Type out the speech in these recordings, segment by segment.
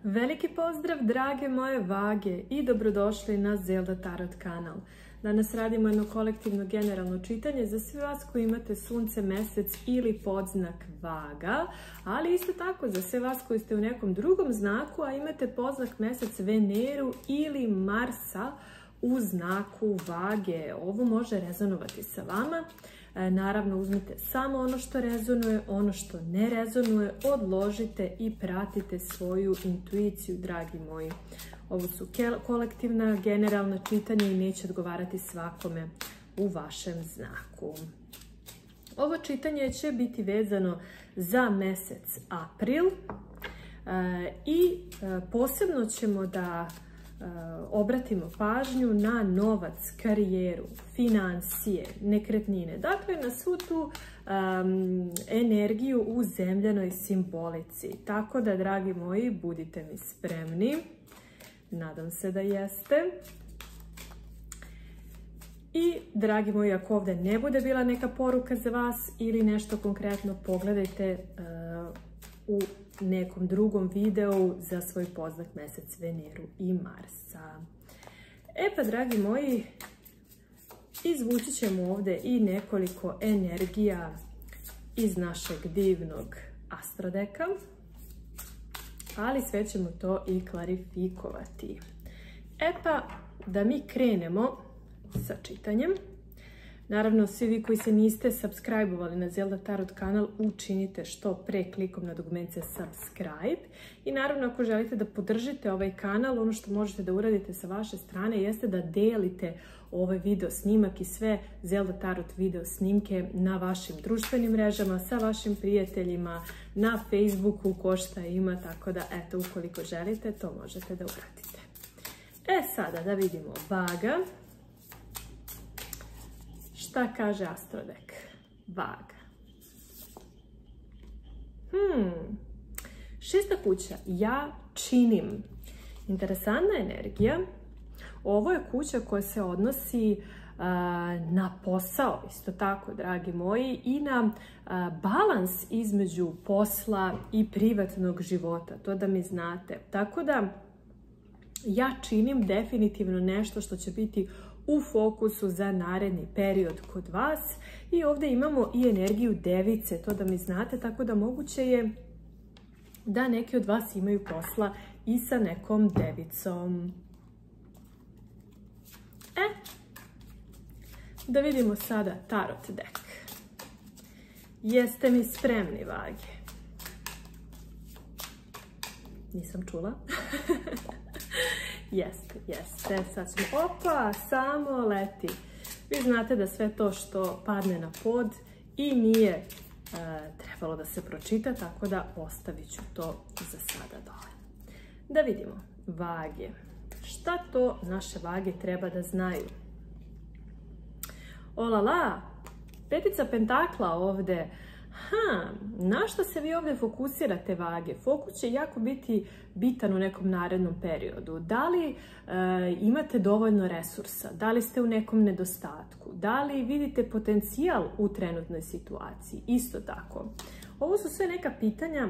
Veliki pozdrav drage moje vage i dobrodošli na Zelda Tarot kanal. Danas radimo jedno kolektivno generalno čitanje za sve vas koji imate sunce, mesec ili podznak vaga, ali isto tako za sve vas koji ste u nekom drugom znaku, a imate podznak mesec Veneru ili Marsa u znaku vage. Ovo može rezonovati sa vama. Naravno, uzmite samo ono što rezonuje, ono što ne rezonuje, odložite i pratite svoju intuiciju, dragi moji. Ovo su kolektivna, generalna čitanja i neće odgovarati svakome u vašem znaku. Ovo čitanje će biti vezano za mesec april i posebno ćemo da obratimo pažnju na novac, karijeru, financije, nekretnine. Dakle, na svu tu energiju u zemljanoj simbolici. Tako da, dragi moji, budite mi spremni. Nadam se da jeste. I, dragi moji, ako ovdje ne bude bila neka poruka za vas ili nešto konkretno, pogledajte u nekom drugom videu za svoj podznak mesec Veneru i Marsa. Pa, dragi moji, izvući ćemo ovdje i nekoliko energija iz našeg divnog astrodeka, ali sve ćemo to i klarifikovati. Pa, da mi krenemo sa čitanjem. Naravno, svi vi koji se niste subscribe-ovali na Zelda Tarot kanal, učinite što pre klikom na dugmence subscribe. I naravno, ako želite da podržite ovaj kanal, ono što možete da uradite sa vaše strane jeste da delite ovaj video snimak i sve Zelda Tarot video snimke na vašim društvenim mrežama, sa vašim prijateljima, na Facebooku, ko šta ima, tako da, eto, ukoliko želite, to možete da uradite. Sada da vidimo vaga. Šta kaže astrodek? Vaga. Šesta kuća. Ja činim. Interesantna energija. Ovo je kuća koja se odnosi na posao, isto tako, dragi moji, i na balans između posla i privatnog života. To da mi znate. Tako da ja činim definitivno nešto što će biti u fokusu za naredni period kod vas. I ovdje imamo i energiju device, to da mi znate, tako da moguće je da neki od vas imaju posla i sa nekom devicom. Da vidimo sada tarot dek. Jeste mi spremni, vage? Nisam čula. Jeste. Sad ćemo, opa, samo leti. Vi znate da sve to što padne na pod i nije trebalo da se pročita, tako da ostavit ću to za sada dole. Da vidimo, vage. Šta to naše vage treba da znaju? Olala, petica pentakla ovde. Na što se vi ovdje fokusirate, vage? Fokus će jako biti bitan u nekom narednom periodu. Da li imate dovoljno resursa? Da li ste u nekom nedostatku? Da li vidite potencijal u trenutnoj situaciji? Isto tako. Ovo su sve neka pitanja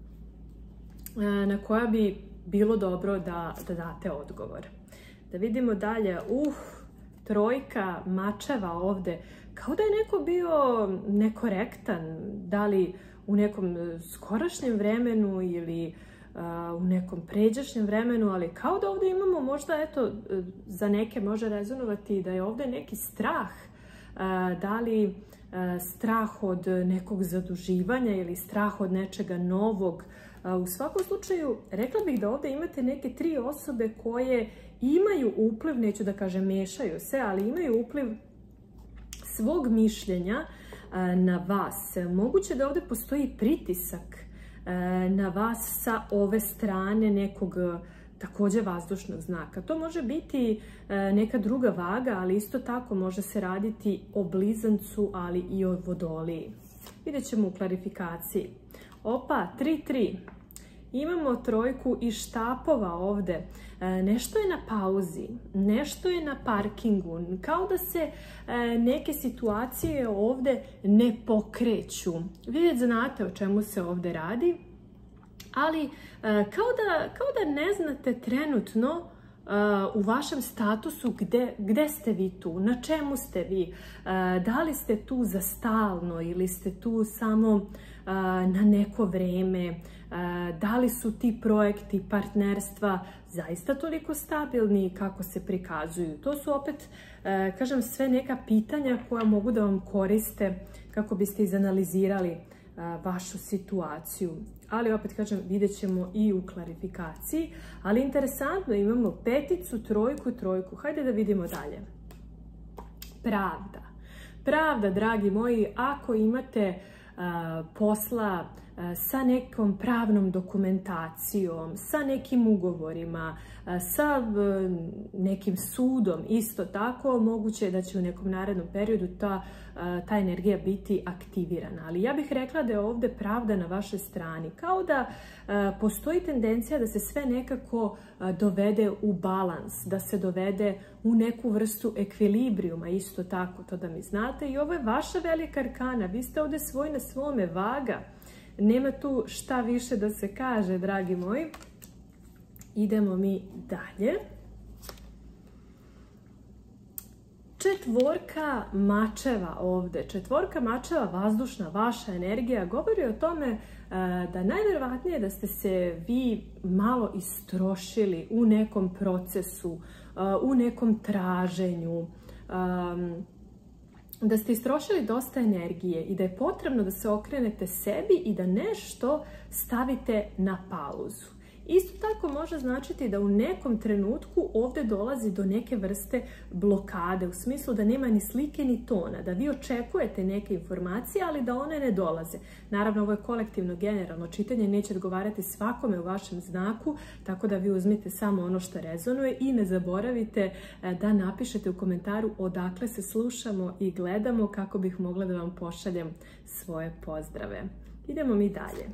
na koja bi bilo dobro da date odgovor. Da vidimo dalje. Trojka mačeva ovdje. Kao da je neko bio nekorektan, da li u nekom skorašnjem vremenu ili u nekom pređašnjem vremenu, ali kao da ovdje imamo možda, eto, za neke može rezonovati da je ovdje neki strah, da li strah od nekog zaduživanja ili strah od nečega novog. U svakom slučaju, rekla bih da ovdje imate neke tri osobe koje imaju upliv, neću da kažem mešaju se, ali imaju upliv svog mišljenja na vas. Moguće da ovdje postoji pritisak na vas sa ove strane nekog također vazdušnog znaka. To može biti neka druga vaga, ali isto tako može se raditi o blizancu, ali i o vodoliji. Vidjet ćemo u klarifikaciji. Opa, 3-3. Imamo trojku i štapova ovdje. Nešto je na pauzi, nešto je na parkingu, kao da se neke situacije ovdje ne pokreću. Vi već znate o čemu se ovdje radi, ali kao da ne znate trenutno u vašem statusu gde ste vi tu, na čemu ste vi, da li ste tu za stalno ili ste tu samo na neko vreme, da li su ti projekti, partnerstva zaista toliko stabilni kako se prikazuju. To su opet, kažem, sve neka pitanja koja mogu da vam koriste kako biste izanalizirali vašu situaciju. Ali opet kažem, vidjet ćemo i u klarifikaciji. Ali interesantno, imamo peticu, trojku, trojku. Hajde da vidimo dalje. Pravda. Pravda, dragi moji, ako imate posla sa nekom pravnom dokumentacijom, sa nekim ugovorima, sa nekim sudom, isto tako moguće je da će u nekom narednom periodu ta energija biti aktivirana. Ali ja bih rekla da je ovdje pravda na vašoj strani. Kao da postoji tendencija da se sve nekako dovede u balans, da se dovede u neku vrstu ekvilibrijuma, isto tako, to da mi znate. I ovo je vaša velika arkana, vi ste ovdje svoj na svome, vaga. Nema tu šta više da se kaže, dragi moji. Idemo mi dalje. Četvorka mačeva ovdje. Četvorka mačeva, vazdušna, vaša energija, govori o tome da najvjerovatnije da ste se vi malo istrošili u nekom procesu, u nekom traženju, da ste istrošili dosta energije i da je potrebno da se okrenete sebi i da nešto stavite na pauzu. Isto tako može značiti da u nekom trenutku ovdje dolazi do neke vrste blokade, u smislu da nema ni slike ni tona, da vi očekujete neke informacije, ali da one ne dolaze. Naravno, ovo je kolektivno, generalno čitanje, neće odgovarati svakome u vašem znaku, tako da vi uzmite samo ono što rezonuje i ne zaboravite da napišete u komentaru odakle se slušamo i gledamo, kako bih mogla da vam pošaljem svoje pozdrave. Idemo mi dalje.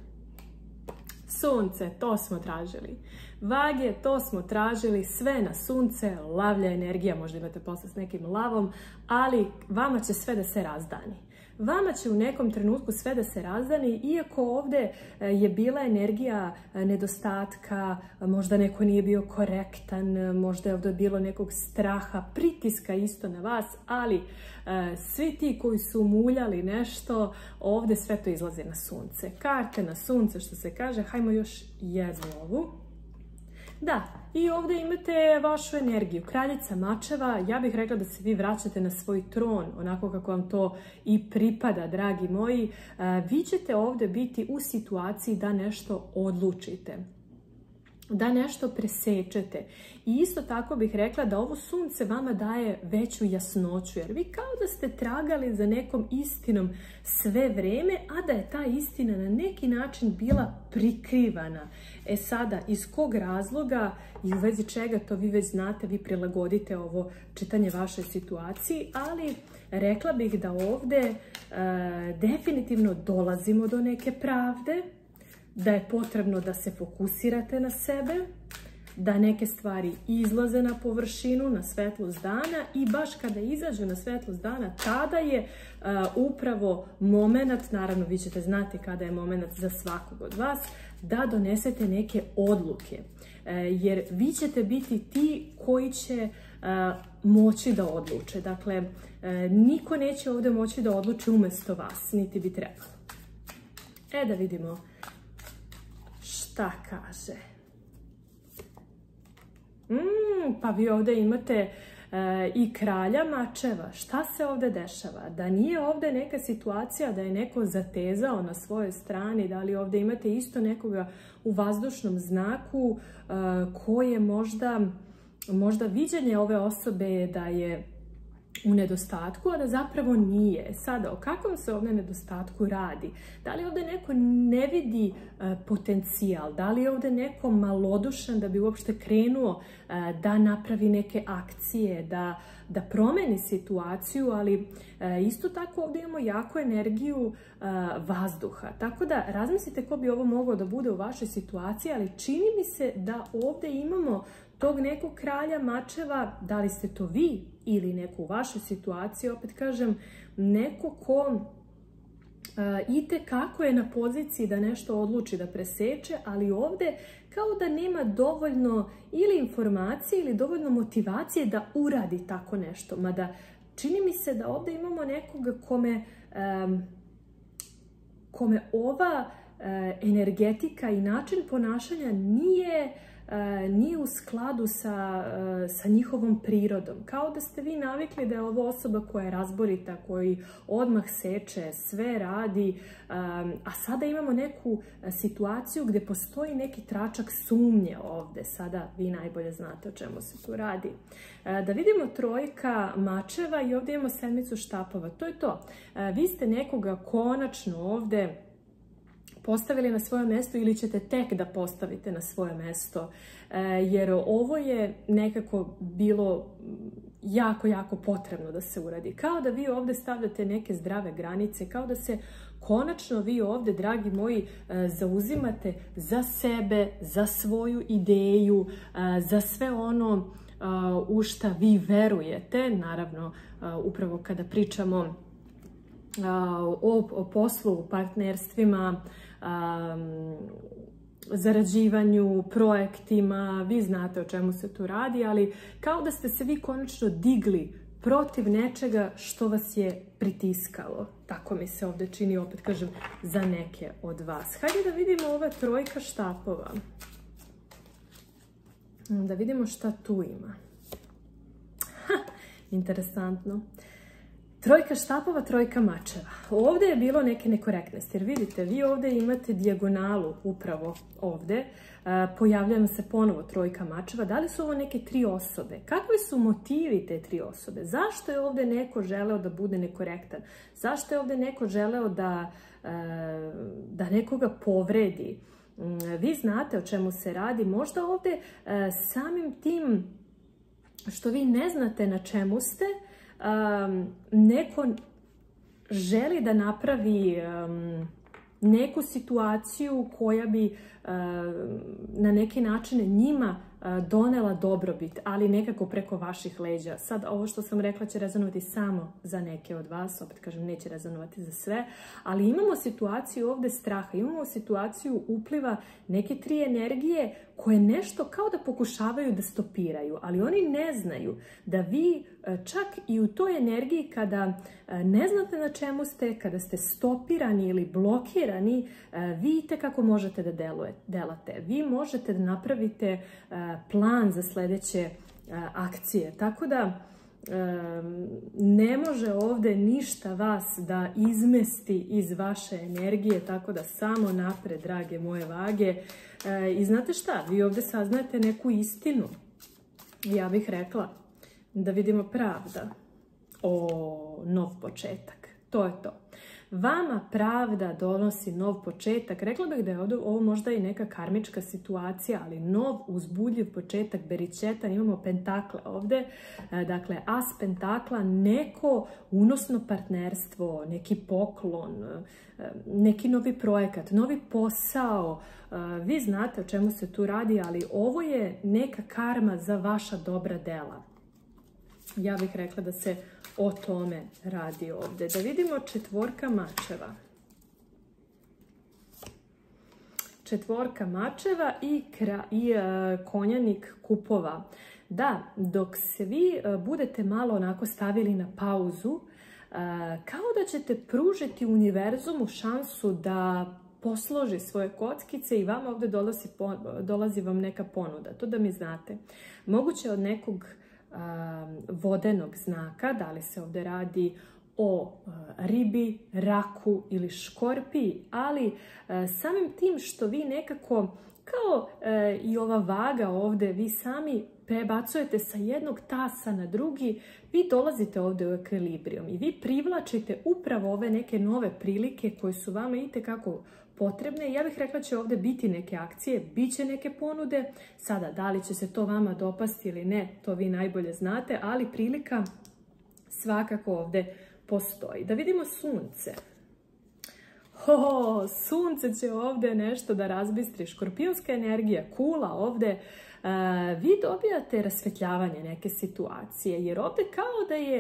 Sunce, to smo tražili. Vage, to smo tražili. Sve na sunce, lavlja energija, možda imate posla s nekim lavom, ali vama će sve da se razdani. Vama će u nekom trenutku sve da se razdani, iako ovdje je bila energija nedostatka, možda neko nije bio korektan, možda je ovdje bilo nekog straha, pritiska isto na vas, ali svi ti koji su muljali nešto, ovdje sve to izlazi na sunce. Karte na sunce, što se kaže. Hajmo još jednu ovu. Da, i ovdje imate vašu energiju. Kraljica mačeva, ja bih rekla da se vi vraćate na svoj tron, onako kako vam to i pripada, dragi moji. Vi ćete ovdje biti u situaciji da nešto odlučite, da nešto presečete. I isto tako bih rekla da ovo sunce vama daje veću jasnoću, jer vi kao da ste tragali za nekom istinom sve vreme, a da je ta istina na neki način bila prikrivana. E sada, iz kog razloga i u vezi čega, to vi već znate, vi prilagodite ovo čitanje vašoj situaciji, ali rekla bih da ovdje definitivno dolazimo do neke pravde, da je potrebno da se fokusirate na sebe, da neke stvari izlaze na površinu, na svetlost dana, i baš kada izađu na svetlost dana, tada je upravo moment, naravno vi ćete znati kada je moment za svakog od vas, da donesete neke odluke. Jer vi ćete biti ti koji će moći da odluče. Dakle, niko neće ovdje moći da odluči umjesto vas, niti bi trebalo. Da vidimo šta kaže. Pa vi ovdje imate i kralja mačeva. Šta se ovdje dešava? Da nije ovdje neka situacija da je neko zatezao na svojoj strani, da li ovdje imate isto nekoga u vazdušnom znaku koje možda viđenje ove osobe je da je u nedostatku, a da zapravo nije. Sada, o kakvom se ovdje nedostatku radi? Da li ovdje neko ne vidi potencijal? Da li je ovdje neko malodušan da bi uopšte krenuo da napravi neke akcije, da promeni situaciju, ali isto tako ovdje imamo jaku energiju vazduha. Tako da razmislite ko bi ovo moglo da bude u vašoj situaciji, ali čini mi se da ovdje imamo tog nekog kralja mačeva, da li ste to vi ili neko u vašoj situaciji, opet kažem, neko ko itekako je na poziciji da nešto odluči da preseče, ali ovdje kao da nema dovoljno ili informacije ili dovoljno motivacije da uradi tako nešto. Mada čini mi se da ovdje imamo nekoga kome ova energetika i način ponašanja nije u skladu sa njihovom prirodom. Kao da ste vi navikli da je ovo osoba koja je razborita, koji odmah seče, sve radi, a sada imamo neku situaciju gdje postoji neki tračak sumnje ovdje. Sada vi najbolje znate o čemu se tu radi. Da vidimo trojka mačeva i ovdje imamo sedmicu štapova. To je to. Vi ste nekoga konačno ovdje postavili na svoje mjesto ili ćete tek da postavite na svoje mjesto, jer ovo je nekako bilo jako potrebno da se uradi. Kao da vi ovdje stavljate neke zdrave granice, kao da se konačno vi ovdje, dragi moji, zauzimate za sebe, za svoju ideju, za sve ono u šta vi verujete. Naravno, upravo kada pričamo o poslu, partnerstvima, zarađivanju, projektima, vi znate o čemu se tu radi, ali kao da ste se vi konačno digli protiv nečega što vas je pritiskalo. Tako mi se ovdje čini, opet kažem, za neke od vas. Hajde da vidimo ova trojka štapova. Da vidimo šta tu ima. Interesantno. Trojka štapova, trojka mačeva. Ovdje je bilo neke nekorektnosti, jer vidite, vi ovdje imate dijagonalu upravo ovdje. Pojavljamo se ponovo trojka mačeva. Da li su ovo neke tri osobe? Kakvi su motivi te tri osobe? Zašto je ovdje neko želeo da bude nekorektan? Zašto je ovdje neko želeo da nekoga povredi? Vi znate o čemu se radi. Možda ovdje samim tim što vi ne znate na čemu ste, neko želi da napravi neku situaciju koja bi na neki način njima donela dobrobit, ali nekako preko vaših leđa. Sad, ovo što sam rekla će rezonovati samo za neke od vas, opet kažem, neće rezonovati za sve, ali imamo situaciju ovdje straha, imamo situaciju upliva neke tri energije koje nešto kao da pokušavaju da stopiraju, ali oni ne znaju da vi čak i u toj energiji kada ne znate na čemu ste, kada ste stopirani ili blokirani, vidite kako možete da delate. Vi možete da napravite plan za sljedeće akcije. Tako da ne može ovdje ništa vas da izmesti iz vaše energije, tako da samo napred, drage moje vage. I znate šta, vi ovdje saznajete neku istinu. Ja bih rekla da vidimo pravda. Nov početak. To je to. Vama pravda donosi nov početak. Rekla bih da je ovo možda i neka karmička situacija, ali nov uzbudljiv početak, beričetan. Imamo pentakle ovdje. Dakle, as pentakla, neko unosno partnerstvo, neki poklon, neki novi projekat, novi posao. Vi znate o čemu se tu radi, ali ovo je neka karma za vaša dobra dela. Ja bih rekla da se o tome radi ovdje. Da vidimo četvorka mačeva. Četvorka mačeva i konjanik kupova. Da, dok se vi budete malo onako stavili na pauzu, kao da ćete pružiti univerzumu šansu da posloži svoje kockice i vama ovdje dolazi vam neka ponuda. To da mi znate. Moguće od nekog vodenog znaka, da li se ovdje radi o ribi, raku ili škorpiji, ali samim tim što vi nekako, kao i ova vaga ovdje, vi sami prebacujete sa jednog tasa na drugi, vi dolazite ovdje u ekvilibrijum i vi privlačite upravo ove neke nove prilike koje su vama itekako potrebne. Ja bih rekla će ovdje biti neke akcije, bit će neke ponude. Sada, da li će se to vama dopasti ili ne, to vi najbolje znate, ali prilika svakako ovdje postoji. Da vidimo sunce. Sunce će ovdje nešto da razbistri. Škorpionska energija, kula ovdje. Vi dobijate rasvetljavanje neke situacije, jer ovdje kao da je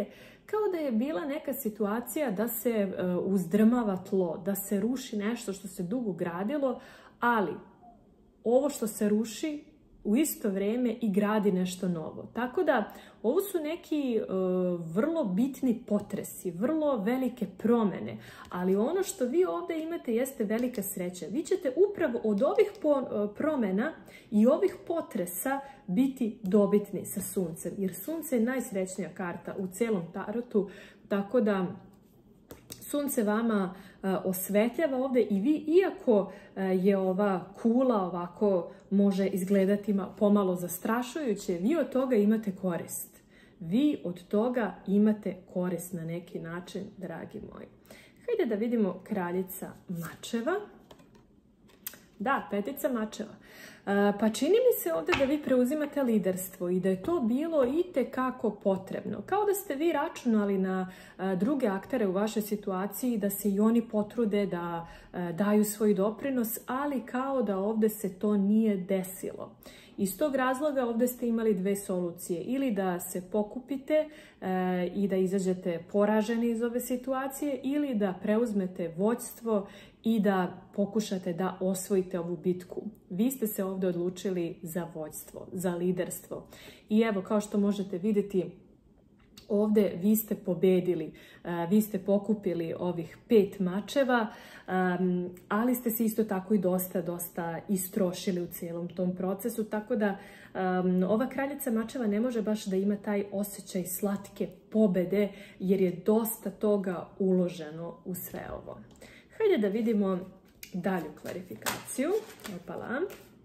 kao da je bila neka situacija da se uzdrmava tlo, da se ruši nešto što se dugo gradilo, ali ovo što se ruši u isto vrijeme i gradi nešto novo. Tako da ovo su neki vrlo bitni potresi, vrlo velike promjene, ali ono što vi ovdje imate jeste velika sreća. Vi ćete upravo od ovih promjena i ovih potresa biti dobitni sa suncem, jer sunce je najsrećnija karta u cijelom tarotu, tako da sunce vama osvetljava ovdje i vi, iako je ova kula ovako može izgledati pomalo zastrašujuće, vi od toga imate korist. Vi od toga imate korist na neki način, dragi moji. Hajde da vidimo kraljica mačeva. Da, petica mačeva. Pa čini mi se ovdje da vi preuzimate liderstvo i da je to bilo itekako potrebno. Kao da ste vi računali na druge aktere u vašoj situaciji, da se i oni potrude da daju svoj doprinos, ali kao da ovdje se to nije desilo. Iz tog razloga ovdje ste imali dve solucije, ili da se pokupite i da izađete poraženi iz ove situacije, ili da preuzmete vođstvo i da pokušate da osvojite ovu bitku. Vi ste se ovdje odlučili za vođstvo, za liderstvo. I evo, kao što možete vidjeti, ovdje vi ste pobedili, vi ste pokupili ovih 5 mačeva, ali ste se isto tako i dosta istrošili u cijelom tom procesu, tako da ova kraljica mačeva ne može baš da ima taj osjećaj slatke pobede, jer je dosta toga uloženo u sve ovo. Hajde da vidimo dalju klarifikaciju. Opala.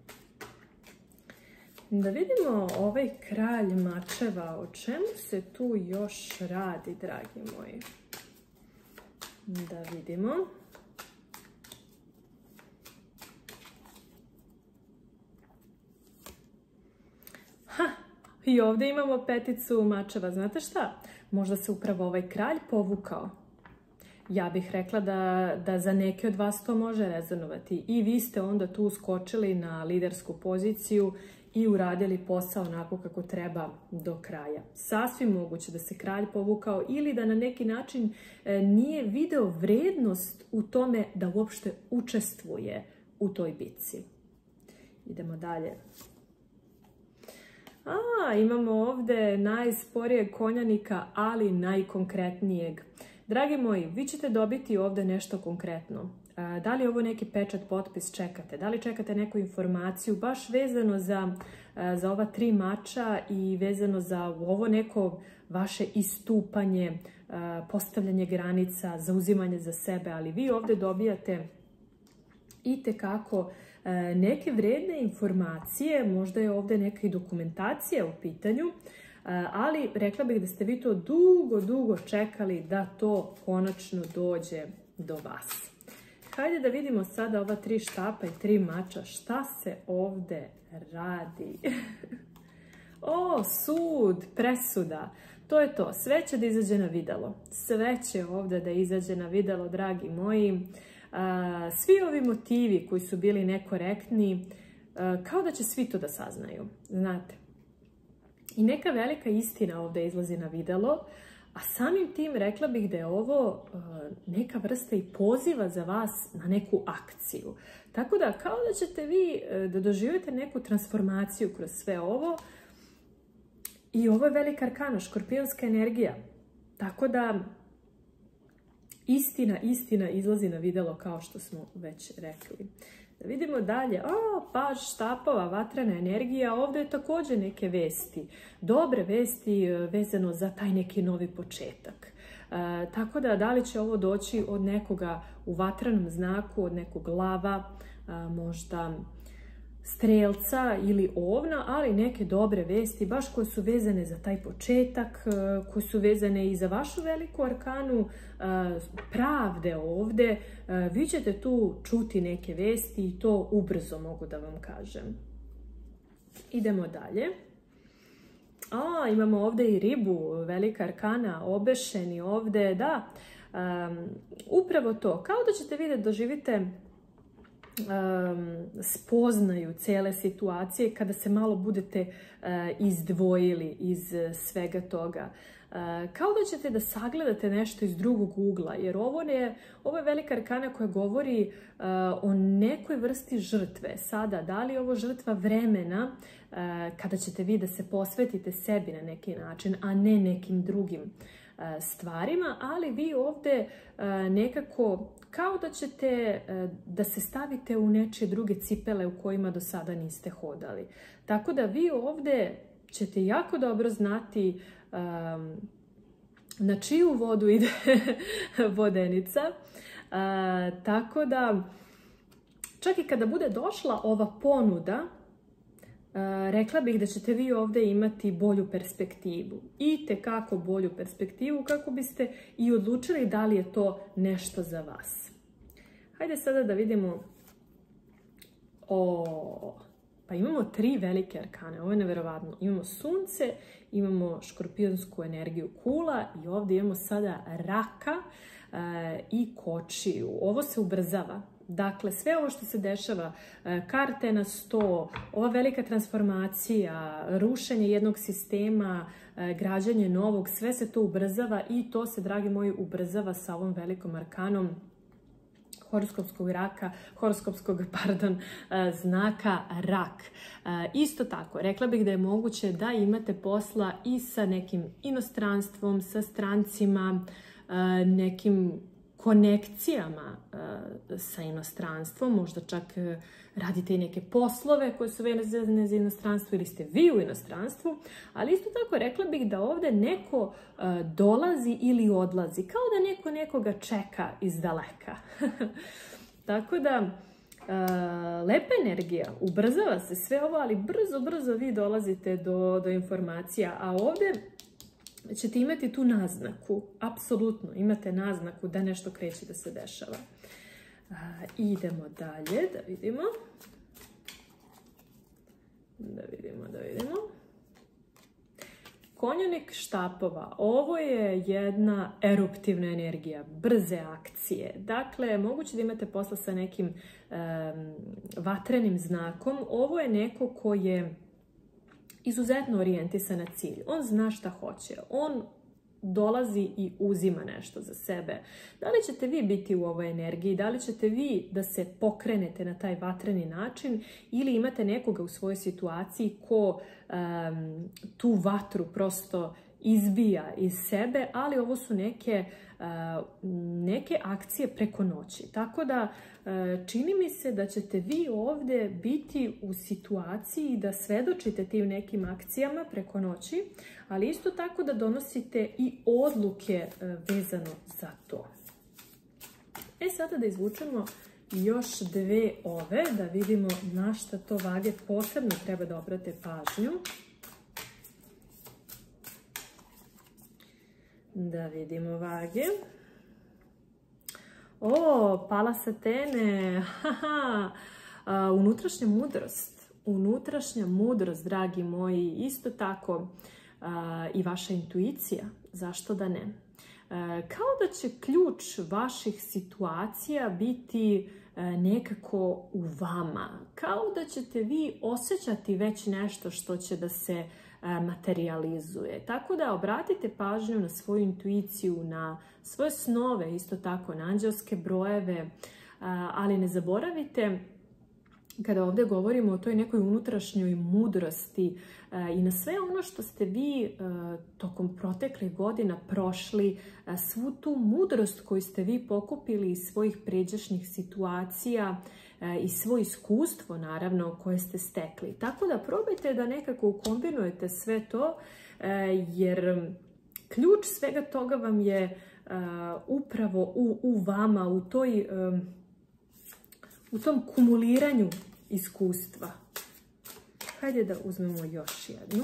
Da vidimo ovaj kralj mačeva, o čemu se tu još radi, dragi moji. Da vidimo. I ovdje imamo peticu mačeva. Znate šta? Možda se upravo ovaj kralj povukao. Ja bih rekla da za neke od vas to može rezonovati. I vi ste onda tu uskočili na lidersku poziciju i uradili posao onako kako treba do kraja. Sasvim moguće da se kralj povukao ili da na neki način nije video vrednost u tome da uopšte učestvuje u toj bitci. Idemo dalje. Imamo ovdje najsporijeg konjanika, ali najkonkretnijeg. Dragi moji, vi ćete dobiti ovdje nešto konkretno. Da li je ovo neki pečat, potpis čekate? Da li čekate neku informaciju baš vezano za ova 3 mača i vezano za ovo neko vaše istupanje, postavljanje granica, zauzimanje za sebe, ali vi ovdje dobijate itekako neke vredne informacije, možda je ovdje neka i dokumentacija u pitanju, ali rekla bih da ste vi to dugo čekali da to konačno dođe do vas. Hajde da vidimo sada ova 3 štapa i 3 mača. Šta se ovdje radi? Sud, presuda. To je to. Sve će da izađe na videlo. Sve će ovdje da izađe na videlo, dragi moji. Svi ovi motivi koji su bili nekorektni, kao da će svi to da saznaju. Znate. I neka velika istina ovdje izlazi na videlo, a samim tim rekla bih da je ovo neka vrsta i poziva za vas na neku akciju. Tako da kao da ćete vi da doživite neku transformaciju kroz sve ovo. I ovo je velika arkana, škorpionska energija. Tako da istina izlazi na videlo kao što smo već rekli. Da vidimo dalje. Paž štapova, vatrena energija. Ovdje je također neke vesti. Dobre vesti vezano za taj neki novi početak. Tako da li će ovo doći od nekoga u vatrenom znaku, od nekog lava, možda strelca ili ovna, ali neke dobre vesti, baš koje su vezane za taj početak, koje su vezane i za vašu veliku arkanu pravde ovdje. Vi ćete tu čuti neke vesti i to ubrzo, mogu da vam kažem. Idemo dalje. Imamo ovdje i ribu, velika arkana, obešeni ovdje, da. Upravo to, kao da ćete vidjeti, doživite spoznaju cijele situacije kada se malo budete izdvojili iz svega toga. kao da ćete da sagledate nešto iz drugog ugla, jer ovo je velika arkana koja govori o nekoj vrsti žrtve. Sada, da li je ovo žrtva vremena kada ćete vi da se posvetite sebi na neki način, a ne nekim drugim stvarima, ali vi ovdje nekako kao da ćete da se stavite u nečije druge cipele u kojima do sada niste hodali. Tako da vi ovdje ćete jako dobro znati na čiju vodu ide vodenica. Tako da čak i kada bude došla ova ponuda, rekla bih da ćete vi ovdje imati bolju perspektivu. I tekako bolju perspektivu kako biste i odlučili da li je to nešto za vas. Hajde sada da vidimo. Pa imamo 3 velike arkane. Ovo je neverovatno. Imamo sunce, imamo škorpionsku energiju kula i ovdje imamo sada raka i kočiju. Ovo se ubrzava. Dakle, sve ovo što se dešava, karte na 100, ova velika transformacija, rušenje jednog sistema, građanje novog, sve se to ubrzava i to se, dragi moji, ubrzava sa ovom velikom arkanom horoskopskog znaka rak. Isto tako, rekla bih da je moguće da imate posla i sa nekim inostranstvom, sa strancima, nekim konekcijama sa inostranstvom, možda čak radite i neke poslove koje su vezane za inostranstvo ili ste vi u inostranstvu, ali isto tako rekla bih da ovdje neko dolazi ili odlazi, kao da neko nekoga čeka iz daleka. Tako da, lepa energija, ubrzava se sve ovo, ali brzo vi dolazite do informacija, a ovdje ćete imati tu naznaku, apsolutno imate naznaku da nešto kreće da se dešava. Idemo dalje, da vidimo. Konjunik štapova, ovo je jedna eruptivna energija, brze akcije. Dakle, moguće da imate posla sa nekim vatrenim znakom. Ovo je neko ko je izuzetno orijentisan na cilj. On zna šta hoće. On dolazi i uzima nešto za sebe. Da li ćete vi biti u ovoj energiji? Da li ćete vi da se pokrenete na taj vatreni način ili imate nekoga u svojoj situaciji ko tu vatru prosto izbija iz sebe, ali ovo su neke akcije preko noći. Tako da čini mi se da ćete vi ovdje biti u situaciji da svedočite tim nekim akcijama preko noći, ali isto tako da donosite i odluke vezano za to. Sada da izvučemo još 2 ove, da vidimo na šta to vage posebno treba da obrate pažnju. Da vidimo vage. Palas Atene, unutrašnja mudrost. Unutrašnja mudrost, dragi moji, isto tako i vaša intuicija, zašto da ne? Kao da će ključ vaših situacija biti nekako u vama. Kao da ćete vi osjećati već nešto što će da se materializuje. Tako da obratite pažnju na svoju intuiciju, na svoje snove, isto tako na anđelske brojeve, ali ne zaboravite kada ovdje govorimo o toj nekoj unutrašnjoj mudrosti i na sve ono što ste vi tokom proteklih godina prošli, svu tu mudrost koju ste vi pokupili iz svojih pređašnjih situacija i svoje iskustvo, naravno, koje ste stekli. Tako da probajte da nekako ukombinujete sve to, jer ključ svega toga vam je upravo u vama, u tom kumuliranju iskustva. Hajde da uzmemo još jednu.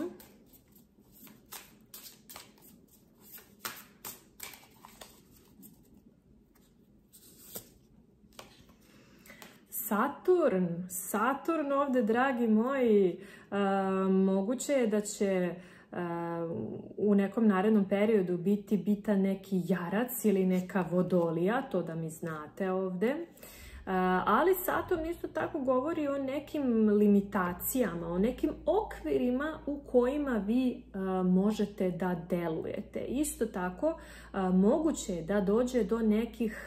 Saturn ovdje, dragi moji, moguće je da će u nekom narednom periodu biti bitan neki jarac ili neka vodolija, to da mi znate ovdje. Ali Saturn isto tako govori o nekim limitacijama, o nekim okvirima u kojima vi možete da delujete. Isto tako moguće je da dođe do nekih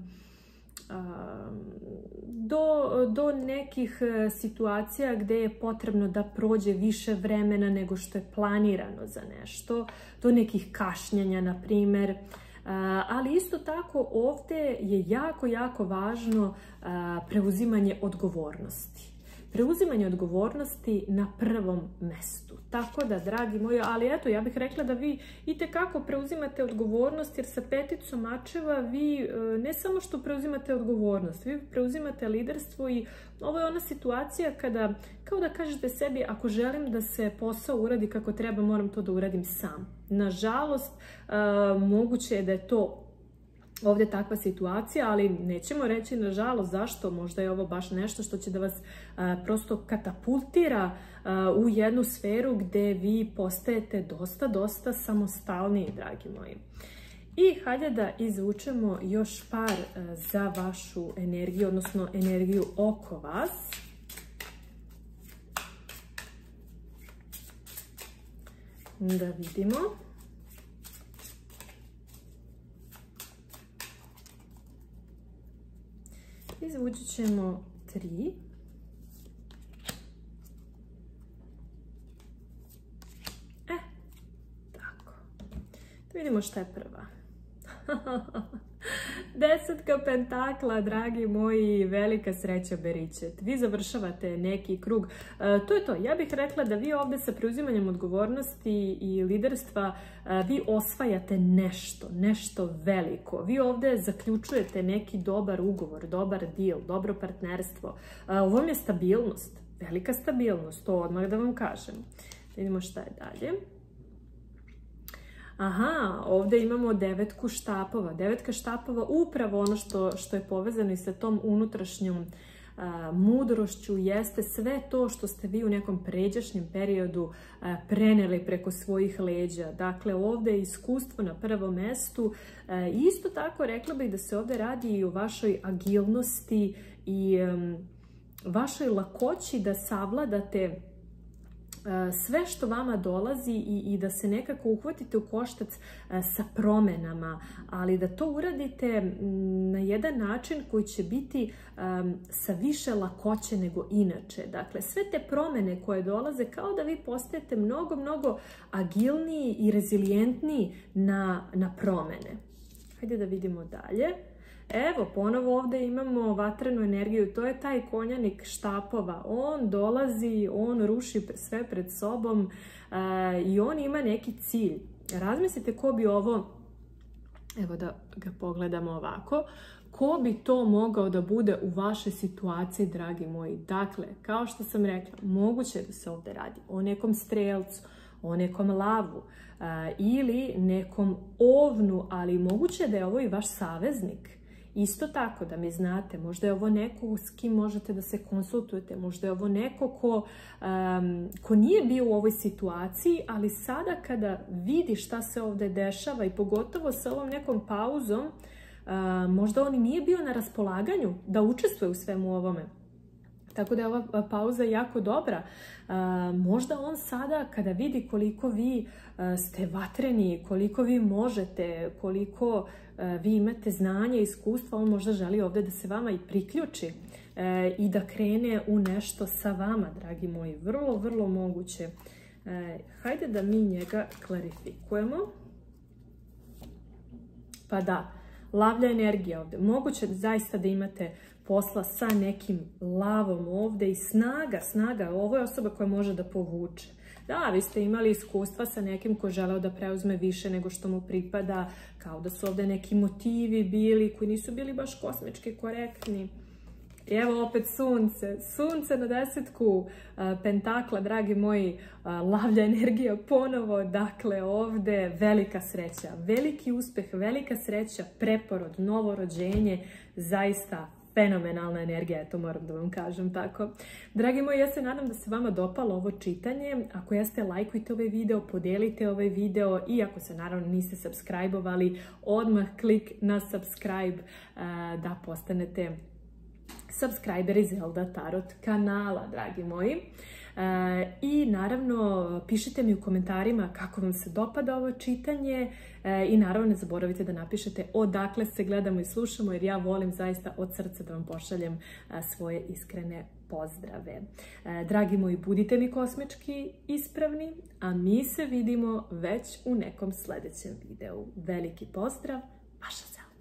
do nekih situacija gdje je potrebno da prođe više vremena nego što je planirano za nešto, do nekih kašnjenja, na primjer. Ali isto tako ovdje je jako važno preuzimanje odgovornosti. Preuzimanje odgovornosti na prvom mjestu. Tako da, dragi moji, ali eto, ja bih rekla da vi itekako preuzimate odgovornost, jer sa peticom mačeva vi ne samo što preuzimate odgovornost, vi preuzimate liderstvo i ovo je ona situacija kada, kao da kažete sebi, ako želim da se posao uradi kako treba, moram to da uradim sam. Nažalost, moguće je da je to ovdje takva situacija, ali nećemo reći nažalost zašto, možda je ovo baš nešto što će da vas prosto katapultira u jednu sferu gdje vi postajete dosta samostalniji, dragi moji. I hajde da izvučemo još par za vašu energiju, odnosno energiju oko vas. Da vidimo. Izvući ćemo 3. Tako. Da vidimo šta je prva. 10 pentakla, dragi moji, velika sreća beričet. Vi završavate neki krug. To je to. Ja bih rekla da vi ovdje sa preuzimanjem odgovornosti i liderstva vi osvajate nešto veliko. Vi ovdje zaključujete neki dobar ugovor, dobar deal, dobro partnerstvo. Ovo je stabilnost, velika stabilnost, to odmah da vam kažem. Vidimo šta je dalje. Aha, ovdje imamo 9 štapova. 9 štapova, upravo ono što je povezano i sa tom unutrašnjom mudrošću, jeste sve to što ste vi u nekom pređašnjem periodu preneli preko svojih leđa. Dakle, ovdje je iskustvo na prvom mjestu. Isto tako rekla bih da se ovdje radi i o vašoj agilnosti i vašoj lakoći da savladate sve što vama dolazi i da se nekako uhvatite u koštac sa promjenama, ali da to uradite na jedan način koji će biti sa više lakoće nego inače. Dakle, sve te promjene koje dolaze, kao da vi postajete mnogo agilniji i rezilijentniji na promjene. Hajde da vidimo dalje. Evo, ponovo ovdje imamo vatrenu energiju, to je taj konjanik štapova. On dolazi, on ruši sve pred sobom i on ima neki cilj. Razmislite ko bi ovo, evo da ga pogledamo ovako, ko bi to mogao da bude u vašoj situaciji, dragi moji. Dakle, kao što sam rekla, moguće da se ovdje radi o nekom strelcu, o nekom lavu ili nekom ovnu, ali moguće da je ovo i vaš saveznik. Isto tako, da mi znate, možda je ovo neko s kim možete da se konsultujete, možda je ovo neko ko nije bio u ovoj situaciji, ali sada kada vidi šta se ovdje dešava i pogotovo sa ovom nekom pauzom, možda on nije bio na raspolaganju da učestvuje u svemu ovome. Tako da je ova pauza jako dobra. Možda on sada kada vidi koliko vi ste vatreni, koliko vi možete, koliko vi imate znanje i iskustva, on možda želi ovdje da se vama i priključi i da krene u nešto sa vama, dragi moji. Vrlo moguće. Hajde da mi njega klarifikujemo. Pa da, lavlja energija ovdje. Moguće zaista da imate posla sa nekim lavom ovdje i snaga, ovo je osoba koja može da povuče. Da, vi ste imali iskustva sa nekim ko želeo da preuzme više nego što mu pripada, kao da su ovdje neki motivi bili koji nisu bili baš kosmički korektni. I evo opet sunce na 10 pentakla, dragi moji, lavlja energija ponovo, dakle ovdje velika sreća, veliki uspjeh, velika sreća, preporod, novo rođenje, zaista fenomenalna energija, to moram da vam kažem tako. Dragi moji, ja se nadam da se vama dopalo ovo čitanje. Ako jeste, lajkujte ovaj video, podelite ovaj video i ako se naravno niste subscribe-ovali, odmah klik na subscribe da postanete subscriberi Zelda Tarot kanala, dragi moji. I naravno pišite mi u komentarima kako vam se dopada ovo čitanje i naravno ne zaboravite da napišete odakle se gledamo i slušamo, jer ja volim zaista od srca da vam pošaljem svoje iskrene pozdrave. Dragi moji, budite mi kosmički ispravni, a mi se vidimo već u nekom sljedećem videu. Veliki pozdrav, vaša Zelda.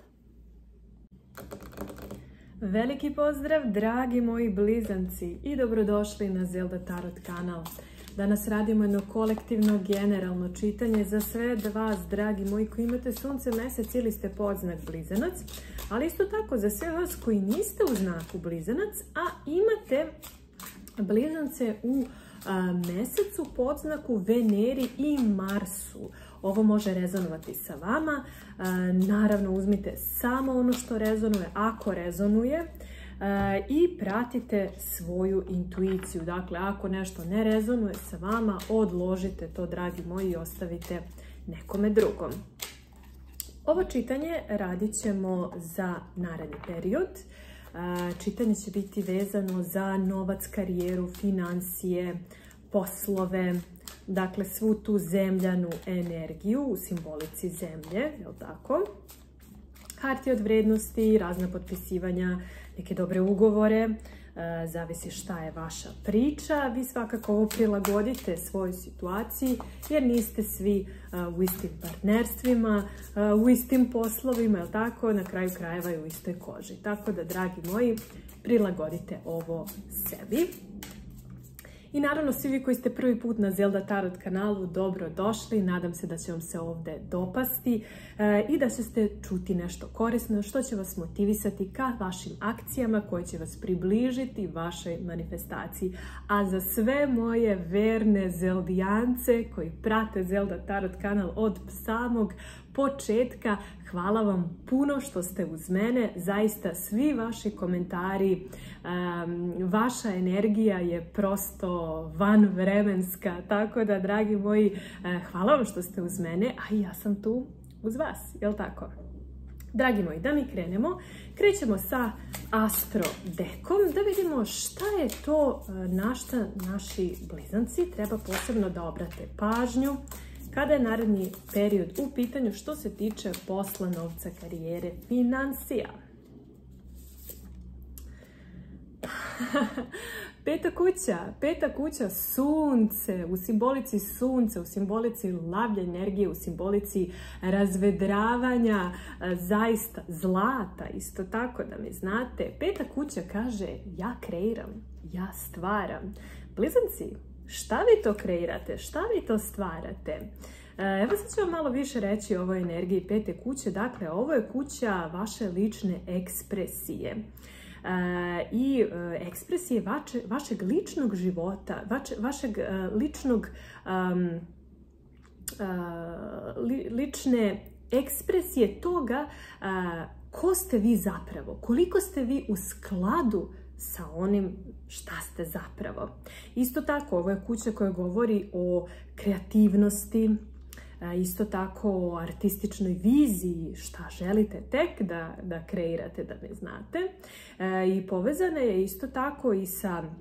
Veliki pozdrav, dragi moji blizanci, i dobrodošli na Zelda Tarot kanal. Danas radimo jedno kolektivno generalno čitanje za sve vas, dragi moji, koji imate sunce, mesec ili ste podznak blizanac, ali isto tako za sve vas koji niste u znaku blizanac, a imate blizance u mesecu, podznaku Veneri i Marsu. Ovo može rezonovati sa vama. Naravno, uzmite samo ono što rezonuje, ako rezonuje, i pratite svoju intuiciju. Dakle, ako nešto ne rezonuje sa vama, odložite to, dragi moji, i ostavite nekome drugom. Ovo čitanje radit ćemo za naredni period. Čitanje će biti vezano za novac, karijeru, financije, poslove, dakle svu tu zemljanu energiju u simbolici zemlje, je li tako? Hartije od vrednosti, razna potpisivanja, neke dobre ugovore, zavisi šta je vaša priča. Vi svakako ovo prilagodite svojoj situaciji, jer niste svi u istim partnerstvima, u istim poslovima, je li tako? Na kraju krajeva i u istoj koži. Tako da, dragi moji, prilagodite ovo sebi. I naravno, svi vi koji ste prvi put na Zelda Tarot kanalu, dobro došli. Nadam se da će vam se ovdje dopasti i da ćete čuti nešto korisno što će vas motivisati ka vašim akcijama koje će vas približiti vašoj manifestaciji. A za sve moje verne Zeldijance koji prate Zelda Tarot kanal od samog početka, hvala vam puno što ste uz mene. Zaista svi vaši komentari, vaša energija je prosto vanvremenska. Tako da, dragi moji, hvala vam što ste uz mene, a i ja sam tu uz vas, jel tako? Dragi moji, da mi krenemo. Krećemo sa Astro dekom da vidimo šta je to na šta naši blizanci treba posebno da obrate pažnju kada je naredni period u pitanju što se tiče posla, novca, karijere, financija. Peta kuća, sunce, u simbolici sunca, u simbolici lavlje energije, u simbolici razvedravanja, zaista zlata, isto tako da me znate. Peta kuća kaže ja kreiram, ja stvaram. Blizanci, šta vi to kreirate? Šta vi to stvarate? Evo sad ću vam malo više reći o ovoj energiji pete kuće. Dakle, ovo je kuća vaše lične ekspresije. I ekspresije vašeg ličnog života, vašeg ličnog, lične ekspresije toga ko ste vi zapravo, koliko ste vi u skladu sa onim šta ste zapravo. Isto tako, ovo je kuća koja govori o kreativnosti, isto tako o artističnoj viziji, šta želite tek da kreirate, da me znate. I povezana je isto tako i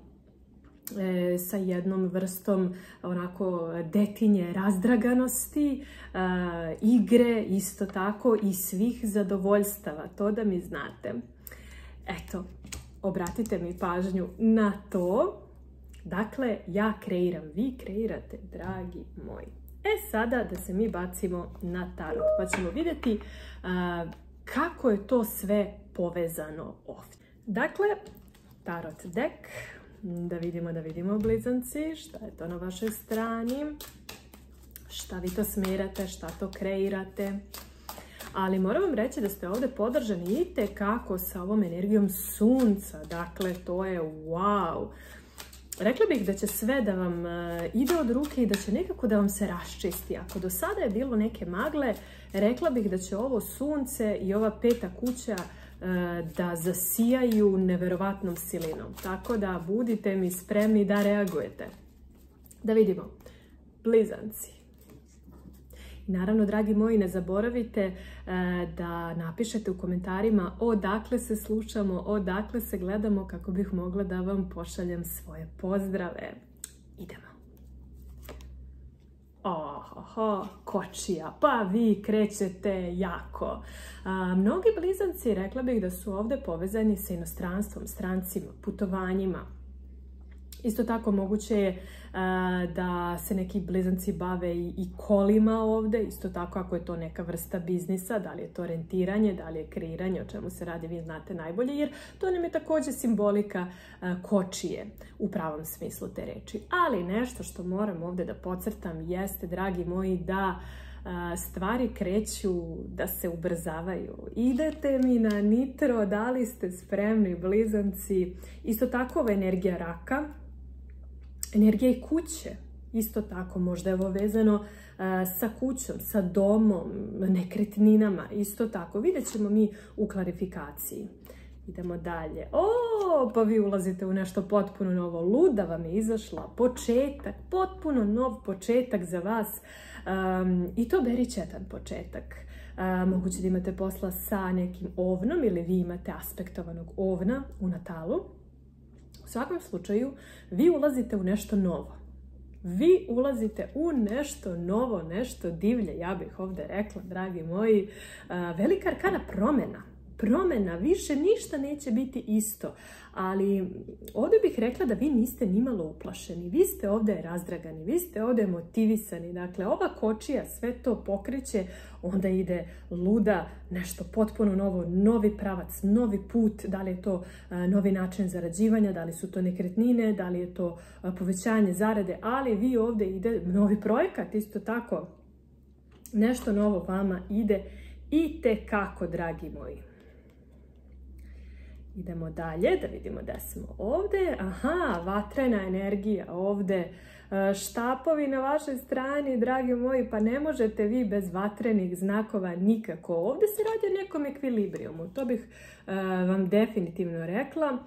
sa jednom vrstom onako detinje razdraganosti, igre, isto tako i svih zadovoljstava, to da mi znate. Eto, obratite mi pažnju na to. Dakle, ja kreiram, vi kreirate, dragi moji. Sada da se mi bacimo na tarot, pa ćemo vidjeti kako je to sve povezano ovdje. Dakle, tarot dek, da vidimo blizanci, šta je to na vašoj strani, šta vi to smerate, šta to kreirate. Ali moram vam reći da ste ovdje podržani itekako sa ovom energijom sunca, dakle to je wow. Rekla bih da će sve da vam ide od ruke i da će nekako da vam se raščisti. Ako do sada je bilo neke magle, rekla bih da će ovo sunce i ova peta kuća da zasijaju neverovatnom silinom. Tako da budite mi spremni da reagujete. Da vidimo. Blizanci. I naravno, dragi moji, ne zaboravite da napišete u komentarima odakle se slušamo, odakle se gledamo, kako bih mogla da vam pošaljem svoje pozdrave. Idemo. Ohoho, kočija, pa vi krećete jako. Mnogi blizanci, rekla bih da su ovdje povezani sa inostranstvom, strancima, putovanjima. Isto tako moguće je da se neki blizanci bave i kolima ovdje, isto tako ako je to neka vrsta biznisa, da li je to rentiranje, da li je kreiranje, o čemu se radi, vi znate najbolje, jer to nam je također simbolika kočije u pravom smislu te reči. Ali nešto što moram ovdje da podcrtam jeste, dragi moji, da stvari kreću, da se ubrzavaju. Idete mi na nitro, da li ste spremni, blizanci? Isto tako ova energija raka, energija i kuće, isto tako možda je ovo vezano sa kućom, sa domom, nekretninama, isto tako. Vidjet ćemo mi u klarifikaciji. Idemo dalje. Pa vi ulazite u nešto potpuno novo. Luda vam je izašla. Početak, potpuno nov početak za vas. I to beričetan početak. Moguće da imate posla sa nekim ovnom ili vi imate aspektovanog ovna u natalu. U svakom slučaju, vi ulazite u nešto novo. Vi ulazite u nešto novo, nešto divlje, ja bih ovdje rekla, dragi moji. Velika arkana promjena, više ništa neće biti isto. Ali ovdje bih rekla da vi niste nimalo uplašeni, vi ste ovdje razdragani, vi ste ovdje motivisani. Dakle, ova kočija sve to pokreće, onda ide luda, nešto potpuno novo, novi pravac, novi put, da li je to novi način zarađivanja, da li su to nekretnine, da li je to povećanje zarade, ali vi ovdje ide novi projekat, isto tako, nešto novo vama ide i tekako, dragi moji. Idemo dalje, da vidimo da smo ovdje. Aha, vatrena energija ovdje. Štapovi na vašoj strani, dragi moji, pa ne možete vi bez vatrenih znakova nikako. Ovdje se radi o nekom ekvilibrijumu, to bih vam definitivno rekla.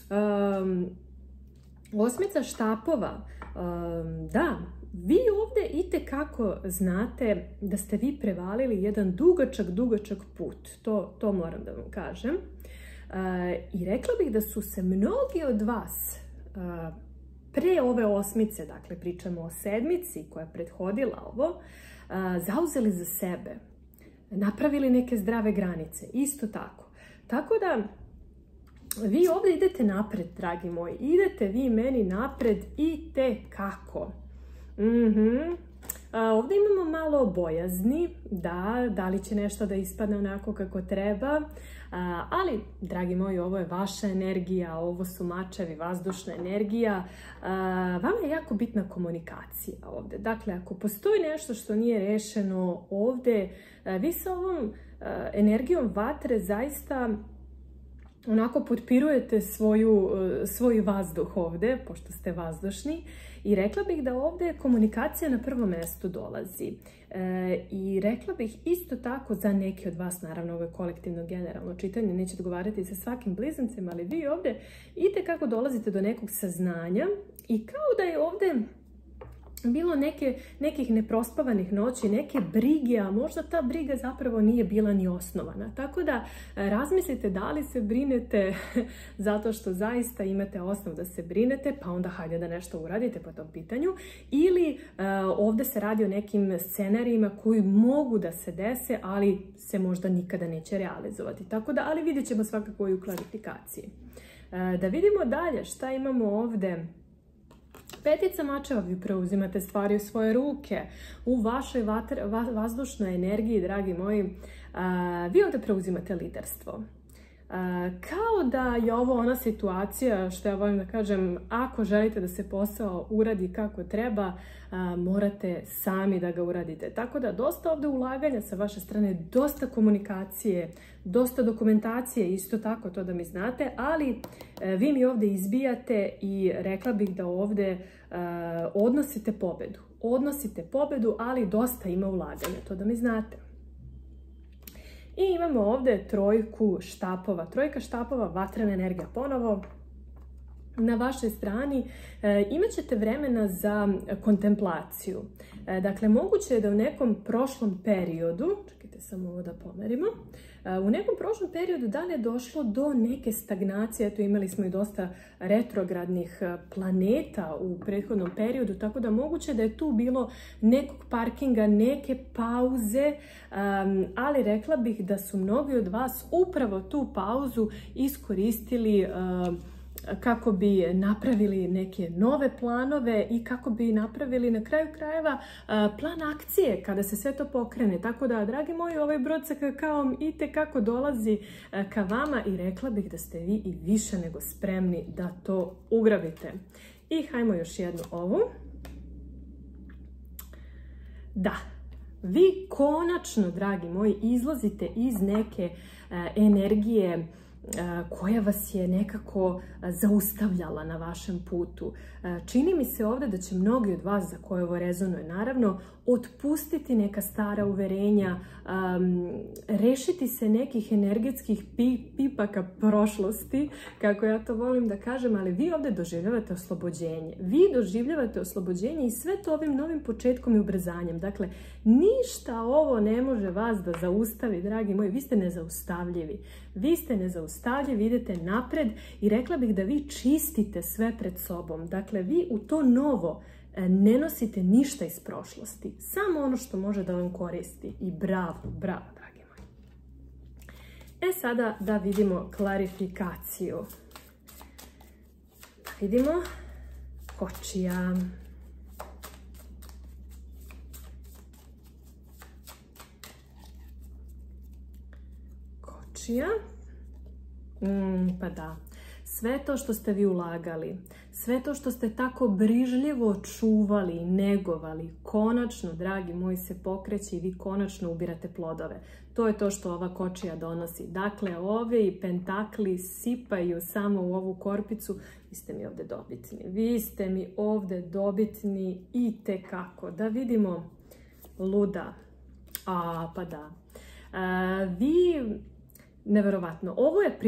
Osmica štapova, da, vi ovdje itekako znate da ste vi prevalili jedan dugačak put, to moram da vam kažem. I rekla bih da su se mnogi od vas pre ove osmice, dakle pričamo o sedmici koja je prethodila ovo, zauzeli za sebe, napravili neke zdrave granice, isto tako. Tako da vi ovdje idete napred, dragi moji, idete vi meni napred i tekako. Ovdje imamo malo bojazni, da li će nešto da ispadne onako kako treba, ali, dragi moji, ovo je vaša energija, ovo su mačevi, vazdušna energija. Vama je jako bitna komunikacija ovdje. Dakle, ako postoji nešto što nije rešeno ovdje, vi sa ovom energijom vatre zaista onako potpirujete svoj vazduh ovdje, pošto ste vazdušni. I rekla bih da ovdje komunikacija na prvom mjestu dolazi. I rekla bih isto tako za neki od vas, naravno ovo je kolektivno generalno čitanje, neće odgovarati sa svakim blizancem, ali vi ovdje itekako dolazite do nekog saznanja i kao da je ovdje bilo nekih neprospavanih noći, neke brige, a možda ta briga zapravo nije bila ni osnovana. Tako da razmislite da li se brinete zato što zaista imate osnov da se brinete, pa onda hajde da nešto uradite po tom pitanju. Ili ovdje se radi o nekim scenarijima koji mogu da se dese, ali se možda nikada neće realizovati. Tako da, ali vidjet ćemo svakako i u klarifikaciji. Da vidimo dalje šta imamo ovdje. Petica mačeva, vi preuzimate stvari u svoje ruke, u vašoj vazdušnoj energiji, dragi moji, vi ovdje preuzimate liderstvo. Kao da je ovo ona situacija, što ja volim da kažem, ako želite da se posao uradi kako treba, morate sami da ga uradite. Tako da dosta ovdje ulaganja sa vaše strane, dosta komunikacije, dosta dokumentacije, isto tako to da mi znate, ali vi mi ovdje izbijate i rekla bih da ovdje odnosite pobedu. Odnosite pobedu, ali dosta ima ulaganja, to da mi znate. I imamo ovdje trojku štapova. Trojka štapova, vatrena energija ponovo. na vašoj strani imat ćete vremena za kontemplaciju. Dakle, moguće je da u nekom prošlom periodu, čekajte samo ovo da pomerimo, u nekom prošlom periodu da li je došlo do neke stagnacije, eto imali smo i dosta retrogradnih planeta u prethodnom periodu, tako da moguće da je tu bilo nekog parkinga, neke pauze, ali rekla bih da su mnogi od vas upravo tu pauzu iskoristili kako bi napravili neke nove planove i kako bi napravili na kraju krajeva plan akcije kada se sve to pokrene. Tako da, dragi moji, ovaj brod sa kakaom itekako dolazi ka vama i rekla bih da ste vi i više nego spremni da to ugrabite. I hajmo još jednu ovu. Da, vi konačno, dragi moji, izlazite iz neke energije koja vas je nekako zaustavljala na vašem putu. Čini mi se ovdje da će mnogi od vas, za koje ovo rezonuje naravno, otpustiti neka stara uverenja, rešiti se nekih energetskih pipaka prošlosti, kako ja to volim da kažem, ali vi ovdje doživljavate oslobođenje. Vi doživljavate oslobođenje i sve to ovim novim početkom i ubrzanjem. Dakle, ništa ovo ne može vas da zaustavi, dragi moji. Vi ste nezaustavljivi. Vi ste nezaustavljivi, idete napred i rekla bih da vi čistite sve pred sobom. Dakle, vi u to novo ne nosite ništa iz prošlosti. Samo ono što može da vam koristi. I bravo, bravo, dragi moji. Sada da vidimo klarifikaciju. Da vidimo kočija. Kočija. Pa da. Sve to što ste vi ulagali, sve to što ste tako brižljivo čuvali, negovali, konačno, dragi moji, se pokreće i vi konačno ubirate plodove. To je to što ova kočija donosi. Dakle, ovi pentakli sipaju samo u ovu korpicu. Vi ste mi ovdje dobitni. Vi ste mi ovdje dobitni itekako. Da vidimo luda. Pa da. Vi, neverovatno, ovo je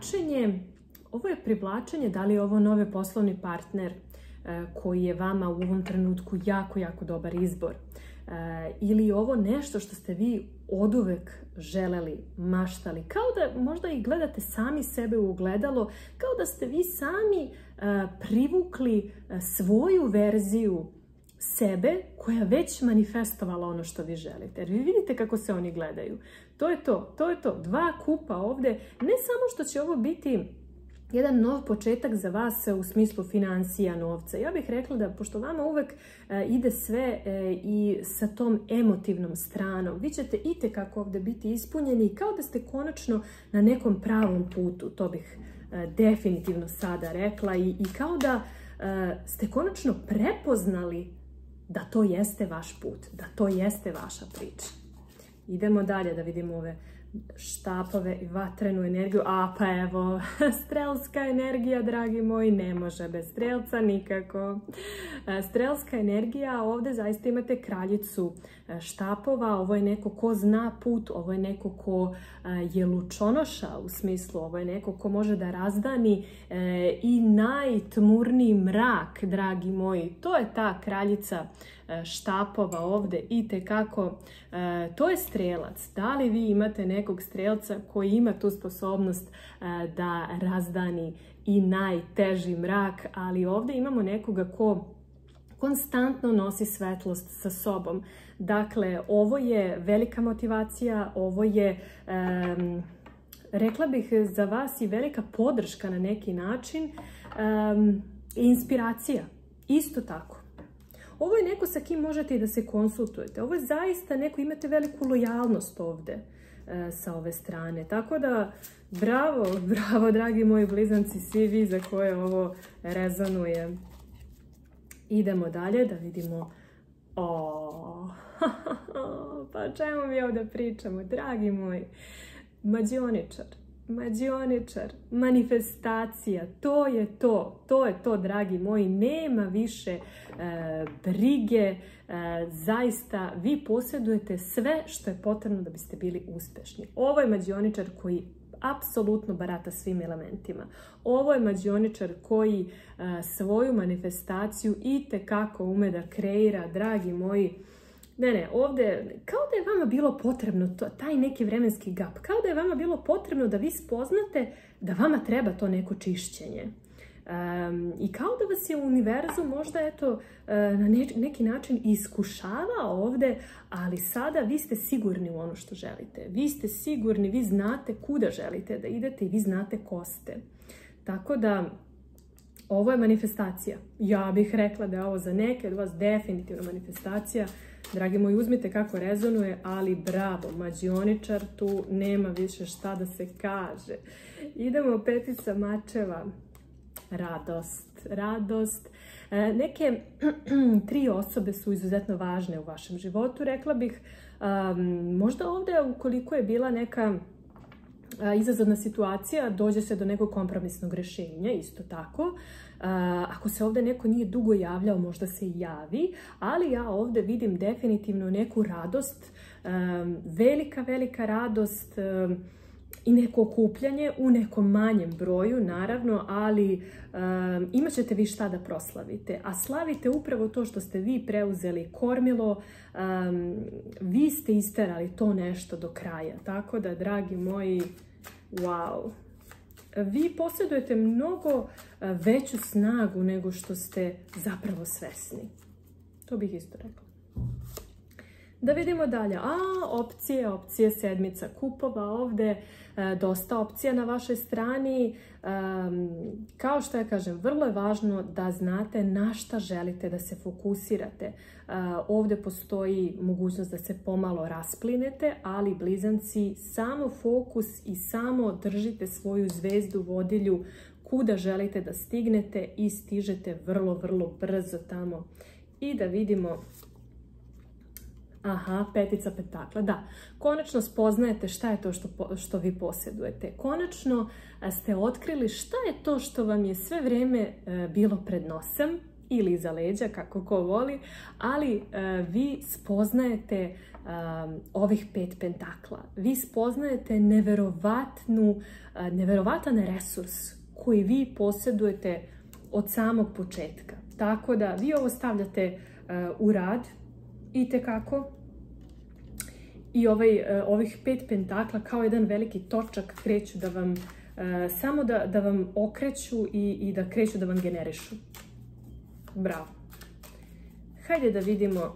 privlačenje, da li je ovo novi poslovni partner koji je vama u ovom trenutku jako, jako dobar izbor. Ili je ovo nešto što ste vi oduvek želeli, maštali. Kao da možda i gledate sami sebe u ogledalo, kao da ste vi sami privukli svoju verziju sebe koja već manifestovala ono što vi želite. Jer vi vidite kako se oni gledaju. To je to. 2 kupa ovdje. Ne samo što će ovo biti jedan nov početak za vas u smislu financija, novca. Ja bih rekla da, pošto vama uvek ide sve i sa tom emotivnom stranom, vi ćete itekako ovdje biti ispunjeni kao da ste konačno na nekom pravom putu. To bih definitivno sada rekla i kao da ste konačno prepoznali da to jeste vaš put, da to jeste vaša priča. Idemo dalje da vidimo ove štapove i vatrenu energiju. Pa evo, strelska energija, dragi moji, ne može bez strelca nikako. Strelska energija, ovdje zaista imate kraljicu štapova, ovo je neko ko zna put, ovo je neko ko je lučonoša, u smislu, ovo je neko ko može da razdani i najtmurniji mrak, dragi moji. To je ta kraljica štapova ovdje itekako. To je strelac. Da li vi imate nekog strelca koji ima tu sposobnost da razdani i najteži mrak, ali ovdje imamo nekoga ko konstantno nosi svetlost sa sobom. Dakle, ovo je velika motivacija, ovo je, rekla bih, za vas i velika podrška na neki način, inspiracija. Isto tako. Ovo je neko sa kim možete i da se konsultujete. Ovo je zaista neko, imate veliku lojalnost ovdje sa ove strane. Tako da, bravo, bravo, dragi moji blizanci, svi vi za koje ovo rezonuje. Idemo dalje da vidimo. Pa o čemu mi ovdje pričamo, dragi moji? Mađioničar, manifestacija, to je to, dragi moji, nema više brige, zaista vi posjedujete sve što je potrebno da biste bili uspješni. Ovo je mađioničar koji apsolutno barata svim elementima. Ovo je mađioničar koji svoju manifestaciju itekako ume da kreira, dragi moji. Ne, ovdje kao da je vama bilo potrebno taj neki vremenski gap, kao da je vama bilo potrebno da vi spoznate da vama treba to neko čišćenje. I kao da vas je univerzum možda na neki način iskušavao ovdje, ali sada vi ste sigurni u ono što želite. Vi ste sigurni, vi znate kuda želite da idete i vi znate ko ste. Tako da ovo je manifestacija. Ja bih rekla da je ovo za neke od vas definitivno manifestacija. Dragi moji, uzmite kako rezonuje, ali bravo, mađioničar, tu nema više šta da se kaže. Idemo petica mačeva. Radost. Neke 3 osobe su izuzetno važne u vašem životu, rekla bih. Možda ovdje, ukoliko je bila neka izazovna situacija, dođe se do nekog kompromisnog rješenja, isto tako. Ako se ovdje neko nije dugo javljao, možda se i javi, ali ja ovdje vidim definitivno neku radost, velika radost i neko okupljanje u nekom manjem broju, naravno, ali imat ćete vi šta da proslavite. A slavite upravo to što ste vi preuzeli kormilo, vi ste isterali to nešto do kraja. Tako da, dragi moji, wow! Vi posjedujete mnogo veću snagu nego što ste zapravo svesni. To bih isto rekla. Da vidimo dalje. Opcije, 7 kupova ovdje. Dosta opcija na vašoj strani. Kao što ja kažem, vrlo je važno da znate na šta želite da se fokusirate. Ovdje postoji mogućnost da se pomalo rasplinete, ali blizanci, samo fokus i samo držite svoju zvezdu vodilju kuda želite da stignete i stižete vrlo brzo tamo. I da vidimo... Aha, 5 pentakla, da. Konačno spoznajete šta je to što vi posjedujete. Konačno ste otkrili šta je to što vam je sve vrijeme bilo pred nosem ili iza leđa, kako ko voli, ali vi spoznajete ovih 5 pentakla. Vi spoznajete neverovatan resurs koji vi posjedujete od samog početka. Tako da vi ovo stavljate u rad, itekako. I ovih 5 pentakla kao jedan veliki točak kreću da vam, samo da vam okreću i da kreću da vam generišu. Bravo. Hajde da vidimo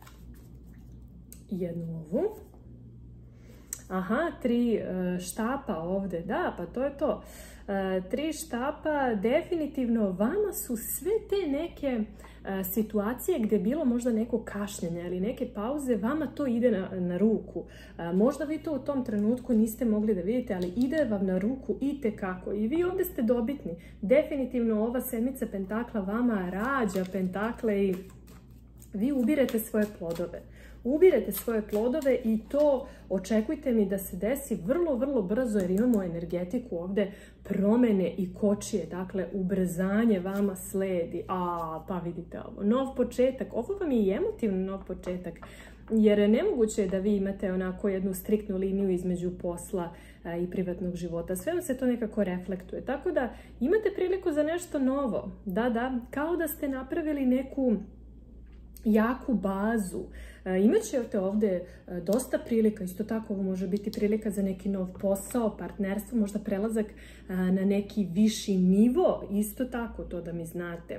jednu ovu. Aha, 3 štapa ovdje, da, pa to je to. 3 štapa, definitivno vama su sve te neke situacije gdje je bilo možda neko kašnjenje ili neke pauze, vama to ide na ruku. Možda vi to u tom trenutku niste mogli da vidite, ali ide vam na ruku itekako. I vi ovdje ste dobitni. Definitivno ova 7 pentakla vama rađa pentakle i vi ubirete svoje plodove. Ubirete svoje plodove i to očekujte mi da se desi vrlo brzo, jer imamo energetiku ovdje promjene i kočije, dakle ubrzanje vama sledi. Pa vidite ovo, nov početak, ovo vam je i emotivno nov početak, jer nemoguće je da vi imate onako jednu striktnu liniju između posla i privatnog života. Sve vam se to nekako reflektuje, tako da imate priliku za nešto novo. Da, kao da ste napravili neku jaku bazu. Imat ćete ovdje dosta prilika, isto tako ovo može biti prilika za neki nov posao, partnerstvo, možda prelazak na neki viši nivo, isto tako, to da mi znate.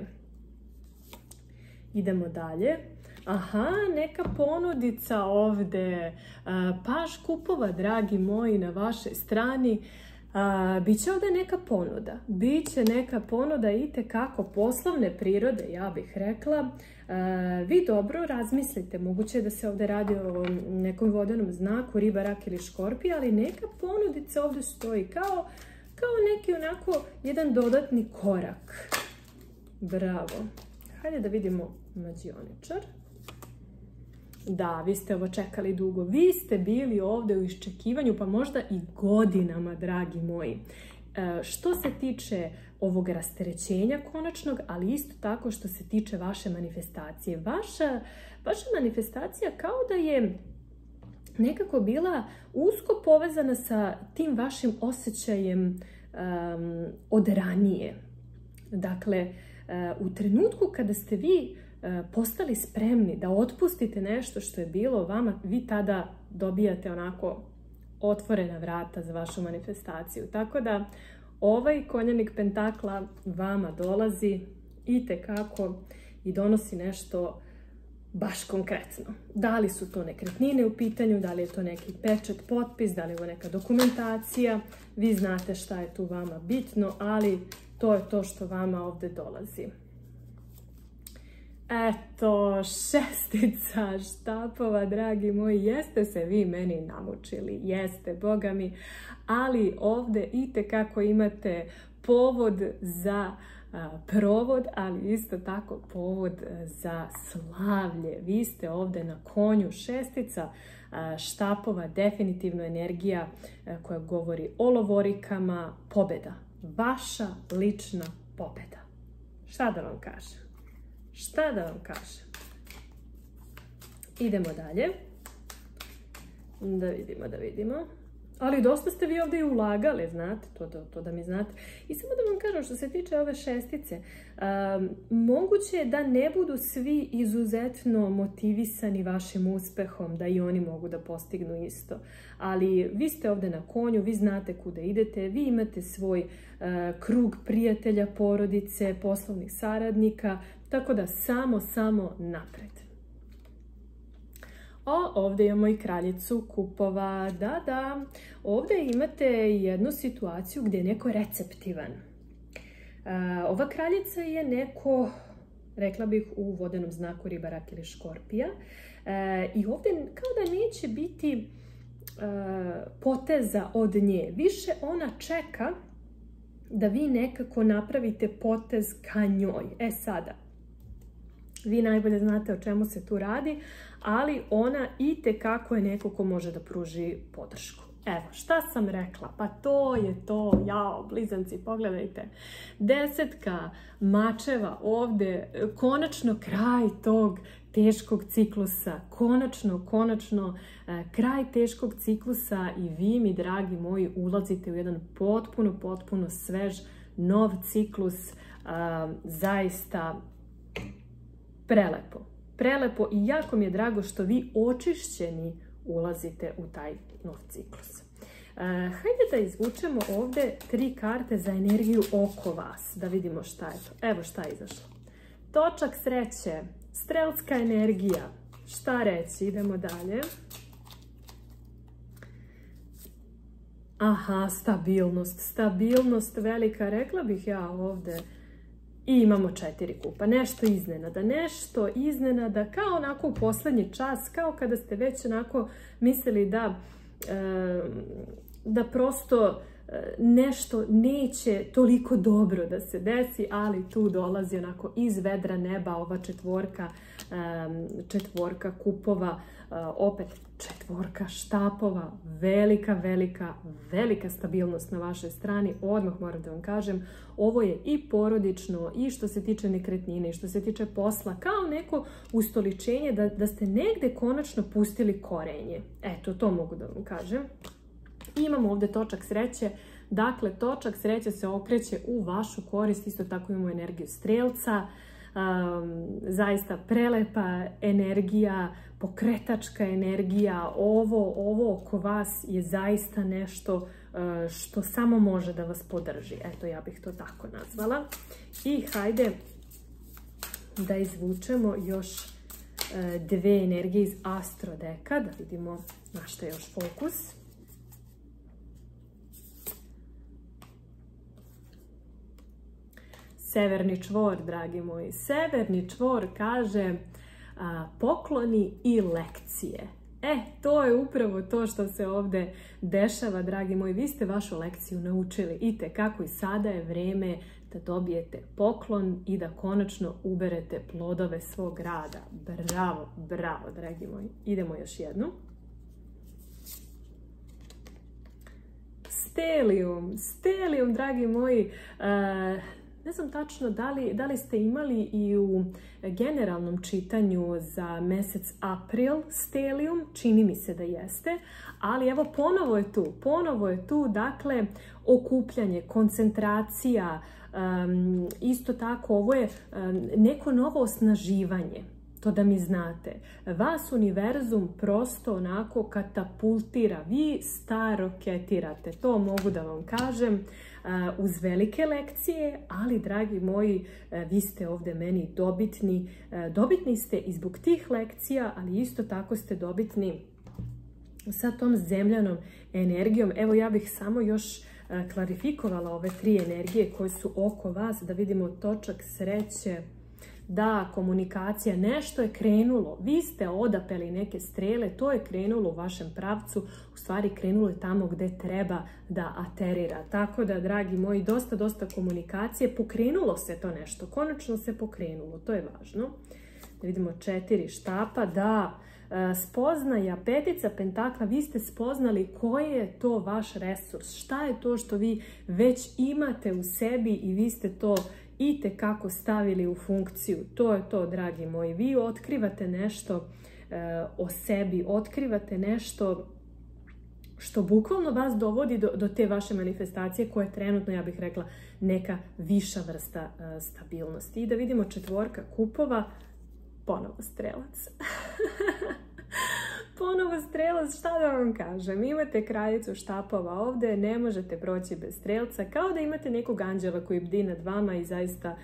Idemo dalje. Aha, neka ponudica ovdje, paž kupova, dragi moji, na vašoj strani. Biće ovdje neka ponuda. Biće neka ponuda itekako poslovne prirode, ja bih rekla. Vi dobro razmislite, moguće je da se ovdje radi o nekom vodenom znaku, riba, rak ili škorpija, ali neka ponudica ovdje stoji kao neki onako jedan dodatni korak. Bravo. Hajde da vidimo mađioničar. Da, vi ste ovo čekali dugo. Vi ste bili ovdje u iščekivanju, pa možda i godinama, dragi moji. Što se tiče ovog rasterećenja konačnog, ali isto tako što se tiče vaše manifestacije. Vaša manifestacija kao da je nekako bila usko povezana sa tim vašim osjećajem od ranije. Dakle, u trenutku kada ste vi postali spremni da otpustite nešto što je bilo vama, vi tada dobijate onako otvorena vrata za vašu manifestaciju. Tako da ovaj konjanik pentakla vama dolazi itekako i donosi nešto baš konkretno. Da li su to nekretnine u pitanju, da li je to neki pečat, potpis, da li je ovo neka dokumentacija, vi znate šta je tu vama bitno, ali to je to što vama ovdje dolazi. Eto, šestica štapova, dragi moji, jeste se vi meni namučili, jeste, boga mi, ali ovdje itekako imate povod za provod, ali isto tako povod za slavlje. Vi ste ovdje na konju. Šestica štapova, definitivno energija koja govori o lovorikama, pobjeda. Vaša lična pobjeda. Šta da vam kažem? Šta da vam kažem? Idemo dalje. Da vidimo. Ali dosta ste vi ovdje i ulagali, znate, to da mi znate. I samo da vam kažem, što se tiče ove šestice, moguće je da ne budu svi izuzetno motivisani vašim uspehom, da i oni mogu da postignu isto. Ali vi ste ovdje na konju, vi znate kuda idete, vi imate svoj krug prijatelja, porodice, poslovnih saradnika, tako da samo napred. Ovdje imamo i kraljicu kupova. Da, ovdje imate jednu situaciju gdje je neko receptivan. Ova kraljica je neko, rekla bih, u vodenom znaku riba, rak ili škorpija. I ovdje kao da neće biti poteza od nje. Više ona čeka da vi nekako napravite potez ka njoj. Sada, vi najbolje znate o čemu se tu radi, ali ona itekako je neko ko može da pruži podršku. Evo, šta sam rekla? Pa to je to. Jao, blizanci, pogledajte. Desetka mačeva ovdje, konačno kraj tog teškog ciklusa. Konačno kraj teškog ciklusa i vi, mi dragi moji, ulazite u jedan potpuno svež, nov ciklus. Zaista prelepo i jako mi je drago što vi očišćeni ulazite u taj nov ciklus. Hajde da izvučemo ovdje 3 karte za energiju oko vas, da vidimo šta je to. Evo šta je izašlo. Točak sreće, strelska energija. Šta reći? Idemo dalje. Aha, stabilnost velika, rekla bih ja ovdje. I imamo 4 kupa, nešto iznenada, kao onako u posljednji čas, kao kada ste već onako mislili da prosto nešto neće toliko dobro da se desi, ali tu dolazi onako iz vedra neba ova četvorka kupova, opet 4 štapova, velika stabilnost na vašoj strani. Odmah moram da vam kažem, ovo je i porodično, i što se tiče nekretnine, i što se tiče posla, kao neko ustoličenje da ste negde konačno pustili korenje. Eto, to mogu da vam kažem. Imamo ovdje točak sreće. Dakle, točak sreće se okreće u vašu korist. Isto tako imamo energiju strelca. Zaista prelepa energija, pokretačka energija. Ovo oko vas je zaista nešto što samo može da vas podrži. Eto, ja bih to tako nazvala. I hajde da izvučemo još 2 energije iz astrodeka, da vidimo na što je još fokus. Severni čvor, dragi moji. Severni čvor kaže pokloni i lekcije. To je upravo to što se ovdje dešava, dragi moji. Vi ste vašu lekciju naučili itekako i sada je vreme da dobijete poklon i da konačno uberete plodove svog rada. Bravo, dragi moji. Idemo još jednu. Stelium, dragi moji. Ne znam tačno da li ste imali i u generalnom čitanju za mjesec april stelium, čini mi se da jeste, ali evo ponovo je tu, dakle, okupljanje, koncentracija, isto tako ovo je neko novo osnaživanje. To da mi znate, vas univerzum prosto onako katapultira, vi staroketirate, to mogu da vam kažem, uz velike lekcije, ali dragi moji, vi ste ovdje meni dobitni. Dobitni ste i zbog tih lekcija, ali isto tako ste dobitni sa tom zemljanom energijom. Evo ja bih samo još klarifikovala ove 3 energije koje su oko vas, da vidimo točak sreće. Da, komunikacija, nešto je krenulo, vi ste odapeli neke strele, to je krenulo u vašem pravcu, u stvari krenulo je tamo gdje treba da aterira. Tako da, dragi moji, dosta komunikacije, pokrenulo se to nešto, konačno se pokrenulo, to je važno. Da vidimo 4 štapa, da, spoznaja, 5 pentakla, vi ste spoznali koji je to vaš resurs, šta je to što vi već imate u sebi i vi ste to itekako stavili u funkciju. To je to, dragi moji. Vi otkrivate nešto o sebi, otkrivate nešto što bukvalno vas dovodi do te vaše manifestacije koja je trenutno, ja bih rekla, neka viša vrsta stabilnosti. I da vidimo 4 kupova, ponovo strelac. Ponovo strelac, šta da vam kažem, imate kraljicu štapova ovdje, ne možete proći bez strelca, kao da imate nekog anđela koji bdi nad vama i zaista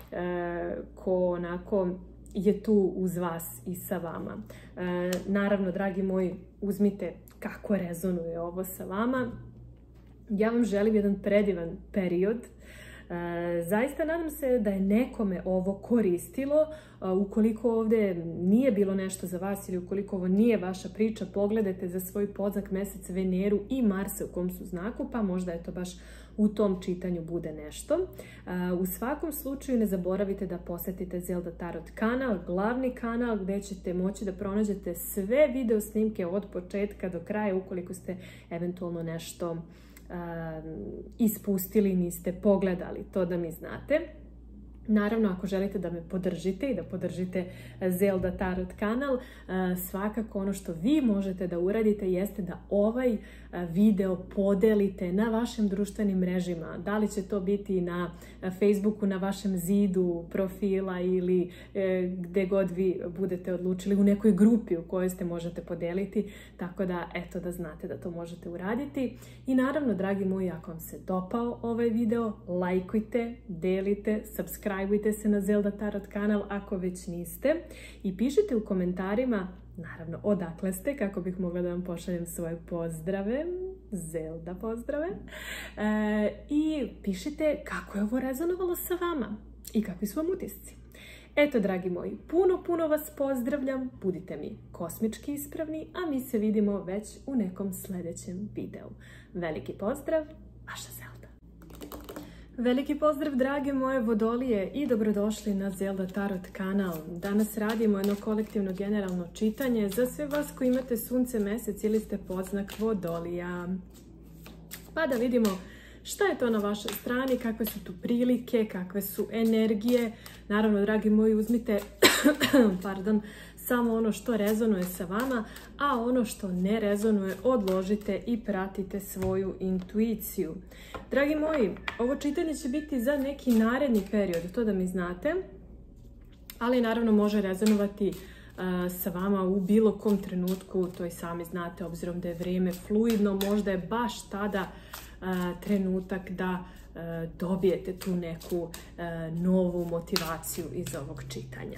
ko onako je tu uz vas i sa vama. Naravno, dragi moji, uzmite kako rezonuje ovo sa vama. Ja vam želim jedan predivan period. Zaista nadam se da je nekome ovo koristilo. Ukoliko ovdje nije bilo nešto za vas ili ukoliko ovo nije vaša priča, pogledajte za svoj podznak mjesec Veneru i Marsa u kom su znaku, pa možda je to baš u tom čitanju bude nešto. U svakom slučaju ne zaboravite da posjetite Zelda Tarot kanal, glavni kanal gdje ćete moći da pronađete sve video snimke od početka do kraja ukoliko ste eventualno nešto ispustili, niste pogledali, to da mi znate. Naravno, ako želite da me podržite i da podržite Zelda Tarot kanal, svakako ono što vi možete da uradite jeste da ovaj video podelite na vašim društvenim mrežima. Da li će to biti na Facebooku, na vašem zidu profila ili gdje god vi budete odlučili, u nekoj grupi u kojoj ste možete podeliti. Tako da, eto, da znate da to možete uraditi. I naravno, dragi moji, ako vam se dopao ovaj video, lajkujte, delite, subscribeujte se na Zelda Tarot kanal ako već niste i pišite u komentarima, naravno, odakle ste, kako bih mogla da vam pošaljem svoje pozdrave, Zelda pozdrave, i pišite kako je ovo rezonovalo sa vama i kakvi su vam utisci. Eto, dragi moji, puno vas pozdravljam, budite mi kosmički ispravni, a mi se vidimo već u nekom sljedećem videu. Veliki pozdrav, vaša Zelda. Veliki pozdrav, drage moje vodolije, i dobrodošli na Zelda Tarot kanal. Danas radimo jedno kolektivno generalno čitanje za sve vas koji imate sunce, mjesec ili ste podznak vodolija. Pa da vidimo šta je to na vašoj strani, kakve su tu prilike, kakve su energije. Naravno, dragi moji, uzmite samo ono što rezonuje sa vama, a ono što ne rezonuje odložite i pratite svoju intuiciju. Dragi moji, ovo čitanje će biti za neki naredni period, to da mi znate, ali naravno može rezonovati sa vama u bilo kom trenutku, to i sami znate, obzirom da je vrijeme fluidno, možda je baš tada trenutak da dobijete tu neku novu motivaciju iz ovog čitanja.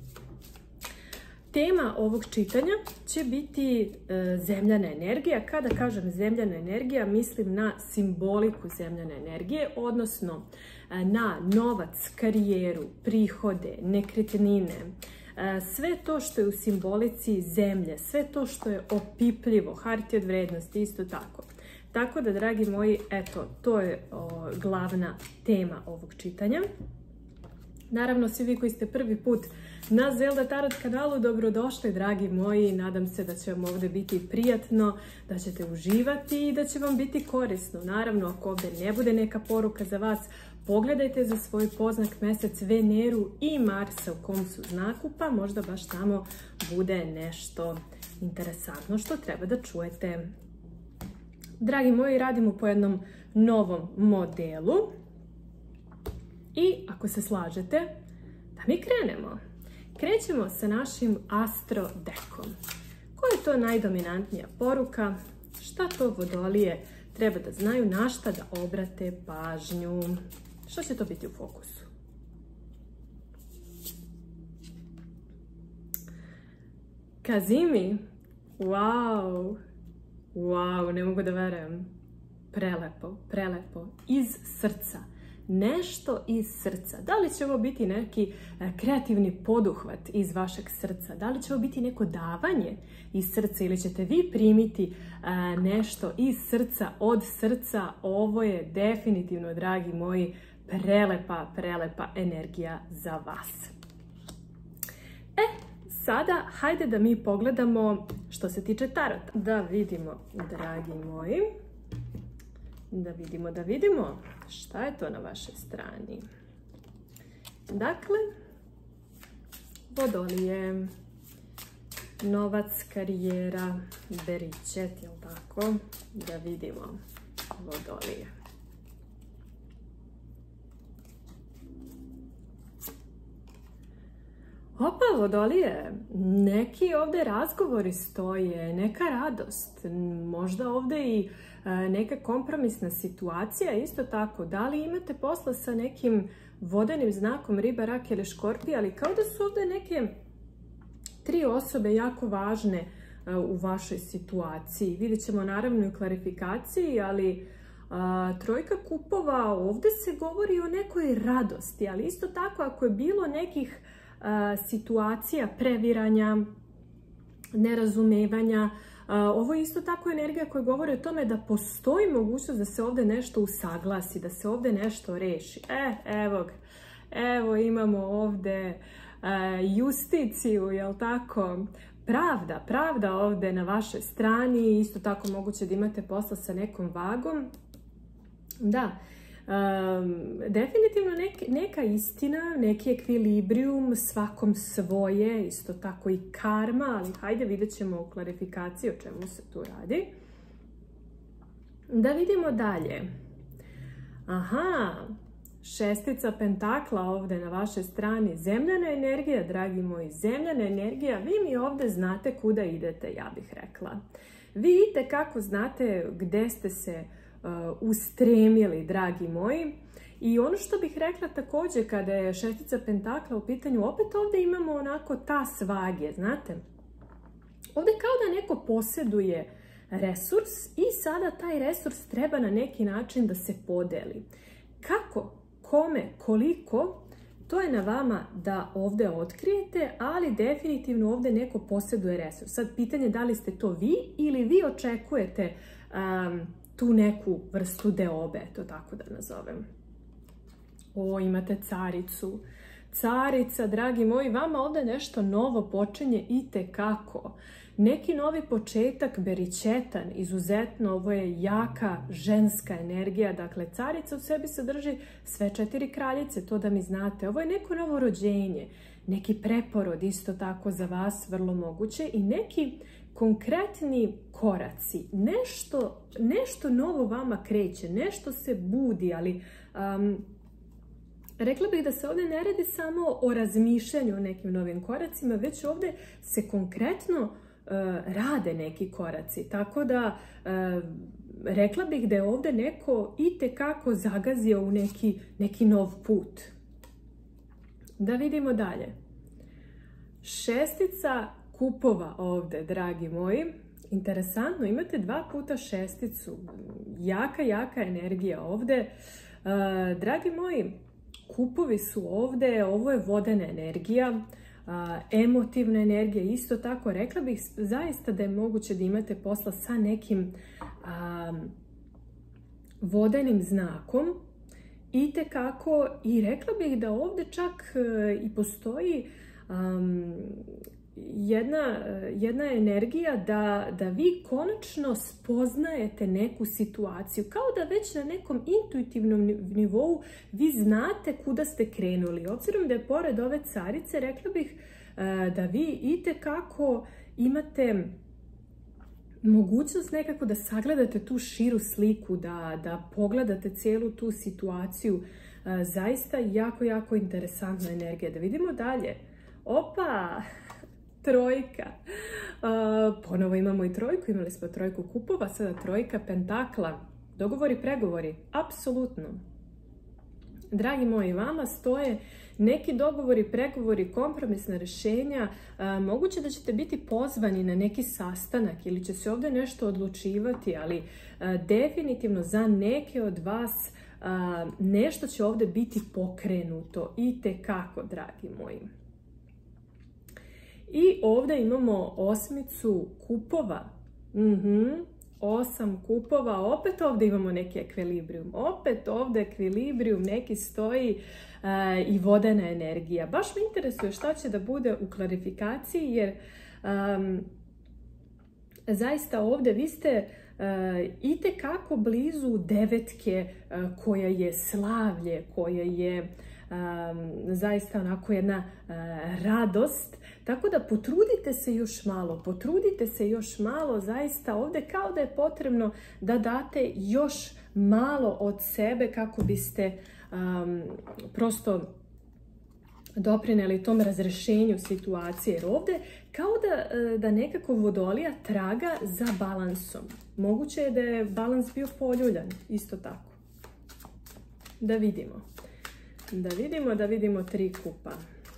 Tema ovog čitanja će biti zemljana energija. Kada kažem zemljana energija, mislim na simboliku zemljane energije, odnosno na novac, karijeru, prihode, nekretnine, sve to što je u simbolici zemlje, sve to što je opipljivo, hartije od vrednosti, isto tako. Tako da, dragi moji, eto, to je glavna tema ovog čitanja. Naravno, svi vi koji ste prvi put na Zelda Tarot kanalu, dobrodošli, dragi moji. Nadam se da će vam ovdje biti prijatno, da ćete uživati i da će vam biti korisno. Naravno, ako ovdje ne bude neka poruka za vas, pogledajte za svoj poznak mjesec Veneru i Marsa u kom su znaku, pa možda baš tamo bude nešto interesantno što treba da čujete. Dragi moji, radimo po jednom novom modelu i ako se slažete, da mi krenemo. Krećemo sa našim astro dekom. Koja je to najdominantnija poruka? Šta to vodolije treba da znaju, na šta da obrate pažnju? Što će to biti u fokusu? Kazimi, wow, ne mogu da verujem. Prelepo, prelepo, iz srca. Nešto iz srca. Da li će ovo biti neki kreativni poduhvat iz vašeg srca? Da li će ovo biti neko davanje iz srca ili ćete vi primiti nešto iz srca, od srca? Ovo je definitivno, dragi moji, prelepa energija za vas. Sada hajde da mi pogledamo što se tiče tarota. Da vidimo, dragi moji. Da vidimo šta je to na vašoj strani. Dakle, vodolije, novac, karijera, beričet, jel tako? Da vidimo vodolije. Opa, vodolije, neki ovdje razgovori stoje, neka radost, možda ovdje i neka kompromisna situacija, isto tako. Da li imate posla sa nekim vodenim znakom riba, rak ili škorpija, ali kao da su ovdje neke 3 osobe jako važne u vašoj situaciji. Vidjet ćemo naravno i u klarifikaciji, ali trojka kupova, ovdje se govori o nekoj radosti, ali isto tako ako je bilo nekih situacija previranja, nerazumevanja, ovo je isto tako energija koja govori o tome da postoji mogućnost da se ovdje nešto usaglasi, da se ovdje nešto reši. Evo imamo ovdje justiciju, jel tako? Pravda ovdje na vašoj strani, isto tako moguće da imate posla sa nekom vagom. Da, definitivno neka istina, neki ekvilibrijum, svakom svoje, isto tako i karma, ali hajde vidjet ćemo u klarifikaciji o čemu se tu radi. Da vidimo dalje. Aha, 6 pentakla ovdje na vašoj strani, zemljana energija, dragi moji, zemljana energija, vi mi ovdje znate kuda idete, ja bih rekla. Vi itekako znate gdje ste se ustremili, dragi moji. I ono što bih rekla također kada je 6 pentakla u pitanju, opet ovdje imamo onako ta svagje, znate. Ovdje kao da neko posjeduje resurs i sada taj resurs treba na neki način da se podeli. Kako, kome, koliko, to je na vama da ovdje otkrijete, ali definitivno ovdje neko posjeduje resurs. Sad pitanje da li ste to vi ili vi očekujete tu neku vrstu deobe, to tako da nazovem. Imate caricu. Carica, dragi moji, vama ovdje nešto novo počinje itekako. Neki novi početak, beričetan, izuzetno, ovo je jaka ženska energija. Dakle, carica u sebi sadrži sve 4 kraljice, to da mi znate. Ovo je neko novo rođenje, neki preporod isto tako za vas, vrlo moguće, i neki konkretni koraci. Nešto novo vama kreće, nešto se budi, ali rekla bih da se ovdje ne radi samo o razmišljanju o nekim novim koracima, već ovdje se konkretno rade neki koraci. Tako da rekla bih da je ovdje neko itekako zagazio u neki nov put. Da vidimo dalje. 6 kupova ovdje, dragi moji. Interesantno, imate 2 puta 6. Jaka energija ovdje. Dragi moji, kupovi su ovdje, ovo je vodena energija, emotivna energija, isto tako. Rekla bih zaista da je moguće da imate posla sa nekim vodenim znakom, itekako, i rekla bih da ovdje čak i postoji jedna energija da vi konačno spoznajete neku situaciju. Kao da već na nekom intuitivnom nivou vi znate kuda ste krenuli. Obzirom da je pored ove carice, rekla bih da vi itekako imate mogućnost nekako da sagledate tu širu sliku, da pogledate cijelu tu situaciju. Zaista jako, jako interesantna energija. Da vidimo dalje. Opa! Trojka. Ponovo imamo i trojku. Imali smo trojku kupova, sada trojka pentakla. Dogovori, pregovori. Apsolutno. Dragi moji, vama stoje neki dogovori, pregovori, kompromisna rješenja. Moguće da ćete biti pozvani na neki sastanak ili će se ovdje nešto odlučivati, ali definitivno za neke od vas nešto će ovdje biti pokrenuto. Itekako, dragi moji. I ovdje imamo osmicu kupova. 8 kupova. Opet ovdje imamo neki ekvilibrijum. Opet ovdje ekvilibrijum, neki stoji i vodena energija. Baš me interesuje šta će da bude u klarifikaciji, jer zaista ovdje vi ste itekako blizu devetke koja je slavlje, koja je zaista onako jedna radost. Tako da potrudite se još malo, zaista ovdje kao da je potrebno da date još malo od sebe kako biste prosto doprinijeli tom razrješenju situacije. Jer ovdje kao da nekako vodolija traga za balansom. Moguće je da je balans bio poljuljan, isto tako. Da vidimo 3 kupa.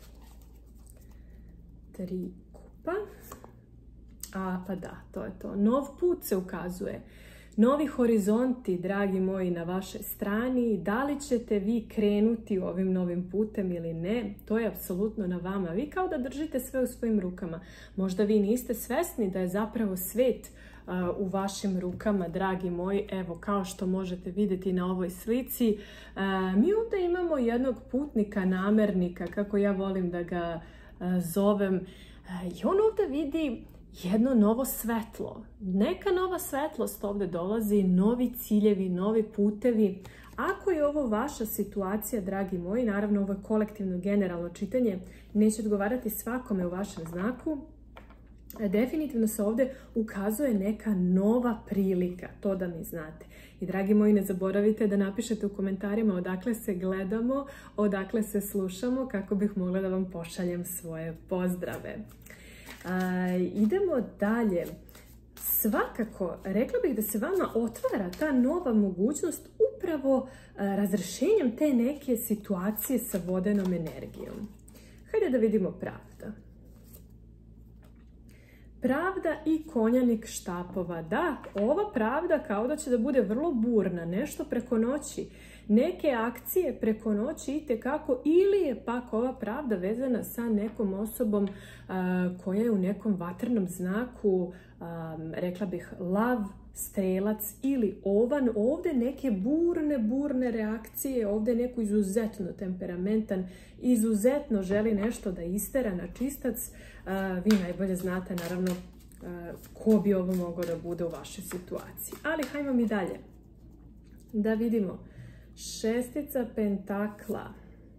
3 kupa. Pa da, to je to. Nov put se ukazuje. Novi horizonti, dragi moji, na vašoj strani. Da li ćete vi krenuti ovim novim putem ili ne, to je apsolutno na vama. Vi kao da držite sve u svojim rukama. Možda vi niste svjesni da je zapravo svijet u vašim rukama, dragi moji. Evo, kao što možete vidjeti na ovoj slici, mi ovdje imamo jednog putnika, namernika, kako ja volim da ga zovem. I on ovdje vidi jedno novo svetlo. Neka nova svetlost ovdje dolazi, novi ciljevi, novi putevi. Ako je ovo vaša situacija, dragi moji, naravno ovo je kolektivno generalno čitanje, neće odgovarati svakome u vašem znaku, definitivno se ovdje ukazuje neka nova prilika, to da mi znate. I dragi moji, ne zaboravite da napišete u komentarima odakle se gledamo, odakle se slušamo, kako bih mogla da vam pošaljem svoje pozdrave. Idemo dalje. Svakako, rekla bih da se vama otvara ta nova mogućnost upravo razrješenjem te neke situacije sa vodenom energijom. Hajde da vidimo pravda. Pravda i konjanik štapova. Da, ova pravda kao da će da bude vrlo burna, nešto preko noći. Neke akcije preko noći itekako, ili je pak ova pravda vezana sa nekom osobom koja je u nekom vatrenom znaku, rekla bih lav, strelac ili ovan. Ovdje neke burne reakcije, ovdje neko izuzetno temperamentan, izuzetno želi nešto da istera na čistac. Vi najbolje znate naravno ko bi ovo mogao da bude u vašoj situaciji. Ali hajmo mi dalje. Da vidimo. 6 pentakla.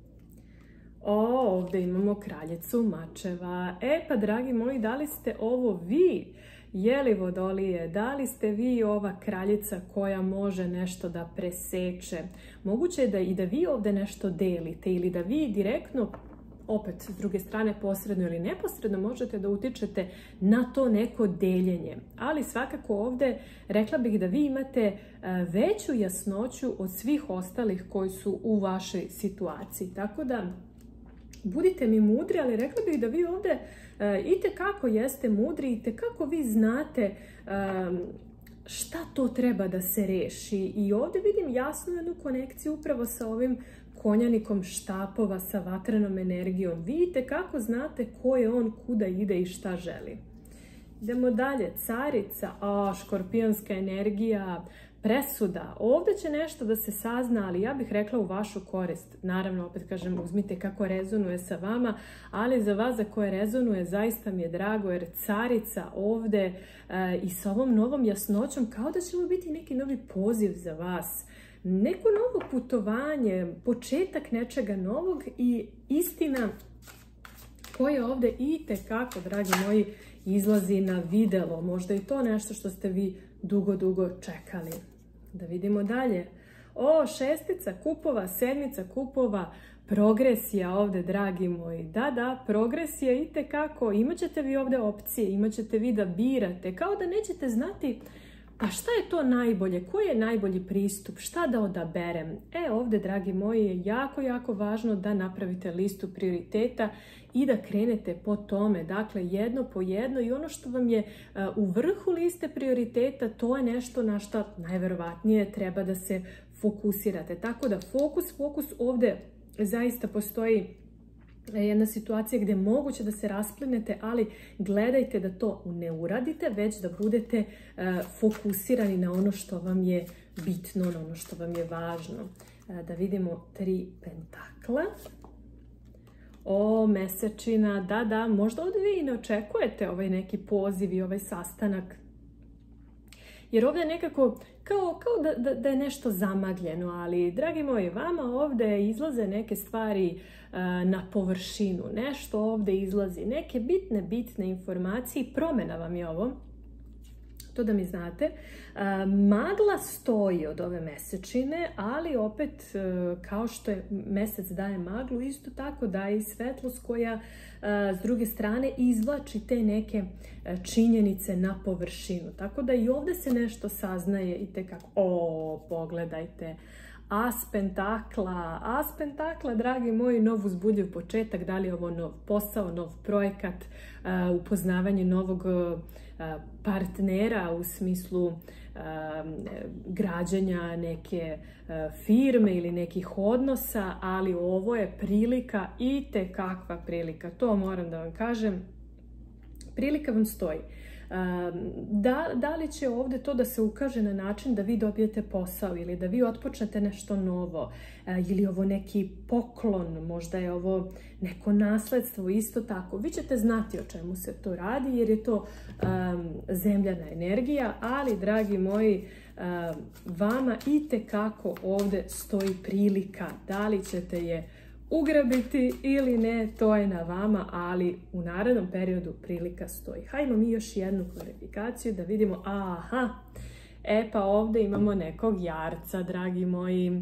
Ovdje imamo kraljicu mačeva. Pa dragi moji, da li ste ovo vi? Je li vodolije? Da li ste vi ova kraljica koja može nešto da preseče? Moguće je da vi ovdje nešto delite ili da vi direktno, opet s druge strane posredno ili neposredno, možete da utičete na to neko deljenje. Ali svakako ovdje rekla bih da vi imate veću jasnoću od svih ostalih koji su u vašoj situaciji. Tako da budite mi mudri, ali rekla bih da vi ovdje itekako jeste mudri, itekako vi znate šta to treba da se reši. I ovdje vidim jasnu jednu konekciju upravo sa ovim konjanikom štapova, sa vatrenom energijom. Vidite kako znate ko je on, kuda ide i šta želi. Idemo dalje. Carica, škorpionska energija, presuda. Ovdje će nešto da se sazna, ali ja bih rekla u vašu korist. Naravno, opet kažem, uzmite kako rezonuje sa vama, ali za vas za koje rezonuje zaista mi je drago, jer carica ovdje i sa ovom novom jasnoćom kao da će ovo biti neki novi poziv za vas. Neko novo putovanje, početak nečega novog i istina koja ovdje itekako, dragi moji, izlazi na videlo. Možda i to nešto što ste vi dugo čekali. Da vidimo dalje. O, šestica kupova, sedmica kupova, progresija ovdje, dragi moji. Da, progresija itekako. Imaćete vi ovdje opcije, imaćete vi da birate. Kao da nećete znati pa šta je to najbolje, koji je najbolji pristup, šta da odaberem. Ovdje, dragi moji, je jako važno da napravite listu prioriteta i da krenete po tome. Dakle, jedno po jedno i ono što vam je u vrhu liste prioriteta, to je nešto na što najverovatnije treba da se fokusirate. Tako da fokus ovdje zaista postoji jedna situacija gdje je moguće da se rasplinete, ali gledajte da to ne uradite, već da budete fokusirani na ono što vam je bitno, na ono što vam je važno. Da vidimo 3 pentakla. O, mesečina, da, možda ovdje vi ne očekujete ovaj neki poziv i ovaj sastanak. Jer ovdje nekako kao da je nešto zamagljeno, ali dragi moji, vama ovdje izlaze neke stvari na površinu, nešto ovdje izlazi, neke bitne informacije, promjena vam je ovo, to da mi znate. Magla stoji od ove mesečine, ali opet kao što je mesec daje maglu, isto tako daje i svetlost koja s druge strane izvlači te neke činjenice na površinu. Tako da i ovdje se nešto saznaje i tekako. O, pogledajte. As pentakla, dragi moji, nov uzbudljiv početak, da li je ovo nov posao, nov projekat, upoznavanje novog partnera u smislu građenja neke firme ili nekih odnosa, ali ovo je prilika, itekakva prilika, to moram da vam kažem, prilika vam stoji. Da li će ovdje to da se ukaže na način da vi dobijete posao ili da vi otpočnete nešto novo ili ovo neki poklon, možda je ovo neko nasledstvo, isto tako. Vi ćete znati o čemu se to radi jer je to zemljana energija, ali dragi moji, vama itekako ovdje stoji prilika. Da li ćete je ugrabiti ili ne, to je na vama, ali u narednom periodu prilika stoji. Hajmo mi još jednu klarifikaciju da vidimo. Aha, pa ovdje imamo nekog jarca, dragi moji.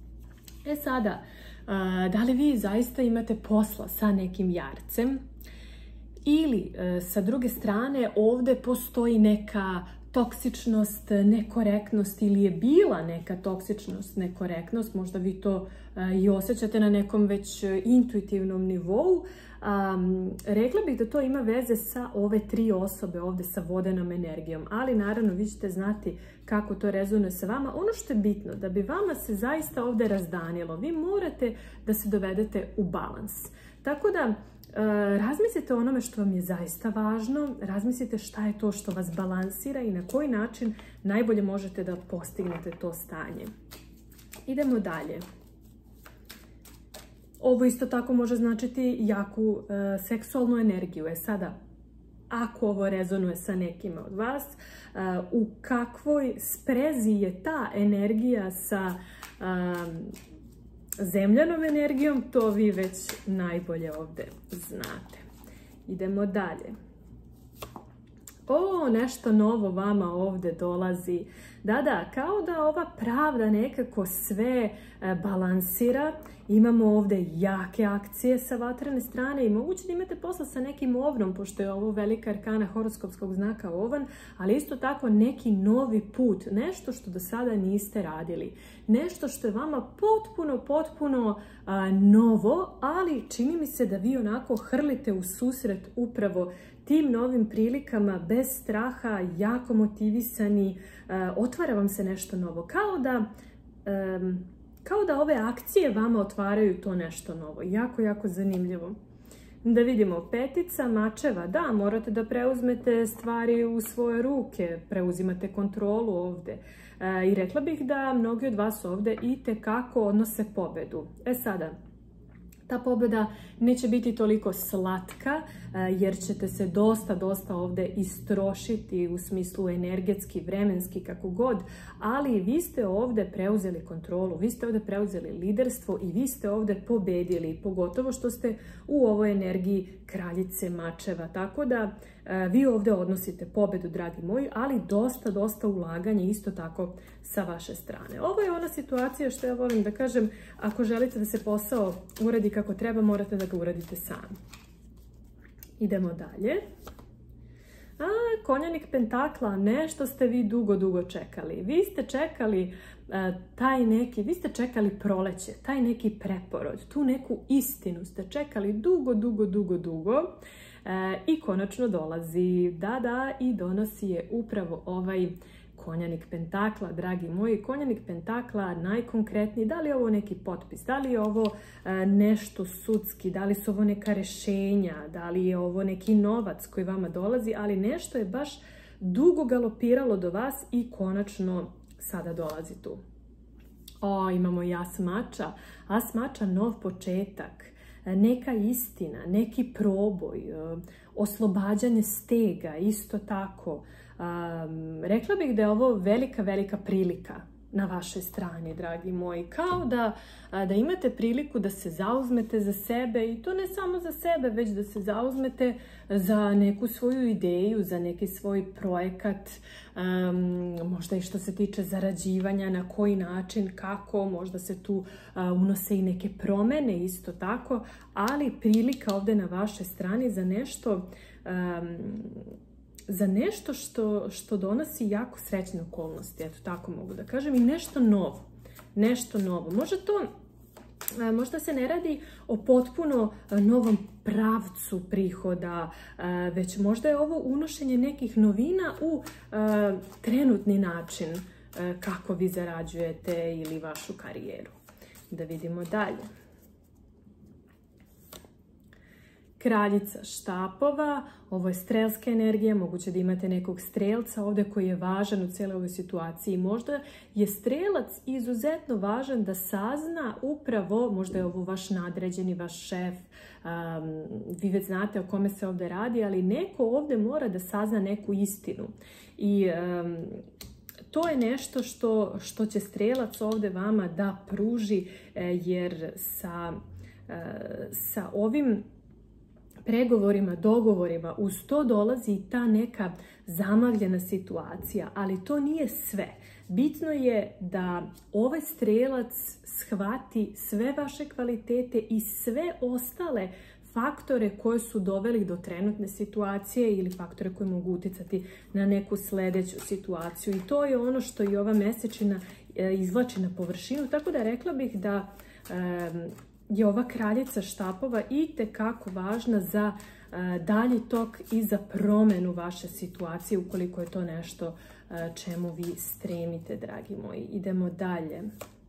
Sada, da li vi zaista imate posla sa nekim jarcem? Ili, sa druge strane, ovdje postoji neka toksičnost, nekorektnost ili je bila neka toksičnost, nekorektnost, možda vi to i osjećate na nekom već intuitivnom nivou. Rekla bih da to ima veze sa ove 3 osobe ovdje sa vodenom energijom, ali naravno vi ćete znati kako to rezonuje sa vama. Ono što je bitno, da bi vama se zaista ovdje razdanilo, vi morate da se dovedete u balans. Tako da razmislite o onome što vam je zaista važno, razmislite šta je to što vas balansira i na koji način najbolje možete da postignete to stanje. Idemo dalje. Ovo isto tako može značiti jaku seksualnu energiju. Sada, ako ovo rezonuje sa nekima od vas, u kakvoj sprezi je ta energija sa zemljanom energijom, to vi već najbolje ovdje znate. Idemo dalje. O, nešto novo vama ovdje dolazi. Da, kao da ova pravda nekako sve balansira. Imamo ovdje jake akcije sa vatrene strane i moguće da imate posla sa nekim ovnom, pošto je ovo velika arkana horoskopskog znaka ovan, ali isto tako neki novi put, nešto što do sada niste radili. Nešto što je vama potpuno novo, ali čini mi se da vi onako hrlite u susret upravo tim novim prilikama, bez straha, jako motivisani, otvara vam se nešto novo. Kao da ove akcije vama otvaraju to nešto novo. Jako zanimljivo. Da vidimo, petica mačeva, da, morate da preuzmete stvari u svoje ruke, preuzimate kontrolu ovde. I rekla bih da mnogi od vas ovde itekako odnose pobedu. Sada, ta pobjeda neće biti toliko slatka jer ćete se dosta ovdje istrošiti u smislu energetski, vremenski, kako god, ali vi ste ovdje preuzeli kontrolu, vi ste ovdje preuzeli liderstvo i vi ste ovdje pobedili, pogotovo što ste u ovoj energiji kraljice mačeva, tako da vi ovdje odnosite pobedu, dragi moji, ali dosta ulaganja isto tako sa vaše strane. Ovo je ona situacija što ja volim da kažem, ako želite da se posao uradi kako treba, morate da ga uradite sami. Idemo dalje. Konjanik pentakla, nešto ste vi dugo čekali. Vi ste čekali vi ste čekali proleće, taj neki preporod, tu neku istinu ste čekali dugo. I konačno dolazi, i donosi je upravo ovaj konjanik pentakla, dragi moji. Konjanik pentakla, najkonkretniji, da li je ovo neki potpis, da li je ovo nešto sudski, da li su ovo neka rešenja, da li je ovo neki novac koji vama dolazi, ali nešto je baš dugo galopiralo do vas i konačno sada dolazi tu. Imamo i as mača. As mača, nov početak, neka istina, neki proboj, oslobađanje stega, isto tako. Rekla bih da je ovo velika prilika na vašoj strani, dragi moji. Kao da imate priliku da se zauzmete za sebe i to ne samo za sebe, već da se zauzmete za neku svoju ideju, za neki svoj projekat, možda i što se tiče zarađivanja, na koji način, kako, možda se tu unose i neke promene isto tako, ali prilika ovdje na vašoj strani za nešto što donosi jako srećne okolnosti, eto tako mogu da kažem, i nešto novo. Možda se ne radi o potpuno novom pravcu prihoda, već možda je ovo unošenje nekih novina u trenutni način kako vi zarađujete ili vašu karijeru. Da vidimo dalje. Kraljica štapova, ovo je strelska energija, moguće da imate nekog strelca ovdje koji je važan u cijeloj ovoj situaciji. Možda je strelac izuzetno važan da sazna upravo, možda je ovo vaš nadređeni, vaš šef, vi već znate o kome se ovdje radi, ali neko ovdje mora da sazna neku istinu. I to je nešto što će strelac ovdje vama da pruži, jer sa ovim pregovorima, dogovorima, uz to dolazi i ta neka zamagljena situacija, ali to nije sve. Bitno je da ovaj strelac shvati sve vaše kvalitete i sve ostale faktore koje su doveli do trenutne situacije ili faktore koji mogu utjecati na neku sljedeću situaciju. I to je ono što i ova mesečina izvlači na površinu, tako da rekla bih da je ova kraljica štapova itekako važna za dalji tok i za promjenu vaše situacije, ukoliko je to nešto čemu vi stremite, dragi moji. Idemo dalje.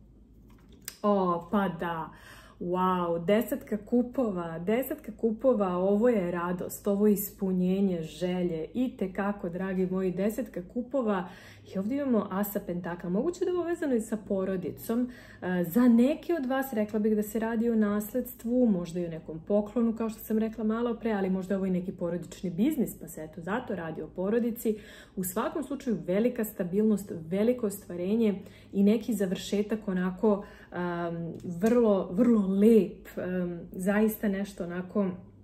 Pa da, wow, 10 kupova, ovo je radost, ovo je ispunjenje želje, itekako, dragi moji, 10 kupova. I ovdje imamo asa pentakla. Moguće da je ovo vezano i sa porodicom. Za neke od vas rekla bih da se radi o nasljedstvu, možda i o nekom poklonu, kao što sam rekla malo pre, ali možda je ovo i neki porodični biznis, pa se eto zato radi o porodici. U svakom slučaju velika stabilnost, veliko ostvarenje i neki završetak onako vrlo lep, zaista nešto onako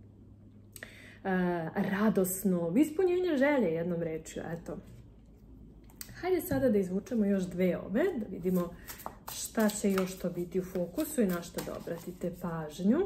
radosno, ispunjenje želje, jednom rečju, eto. Hajde sada da izvučemo još dve ove, da vidimo šta će još to biti u fokusu i na što da obratite pažnju.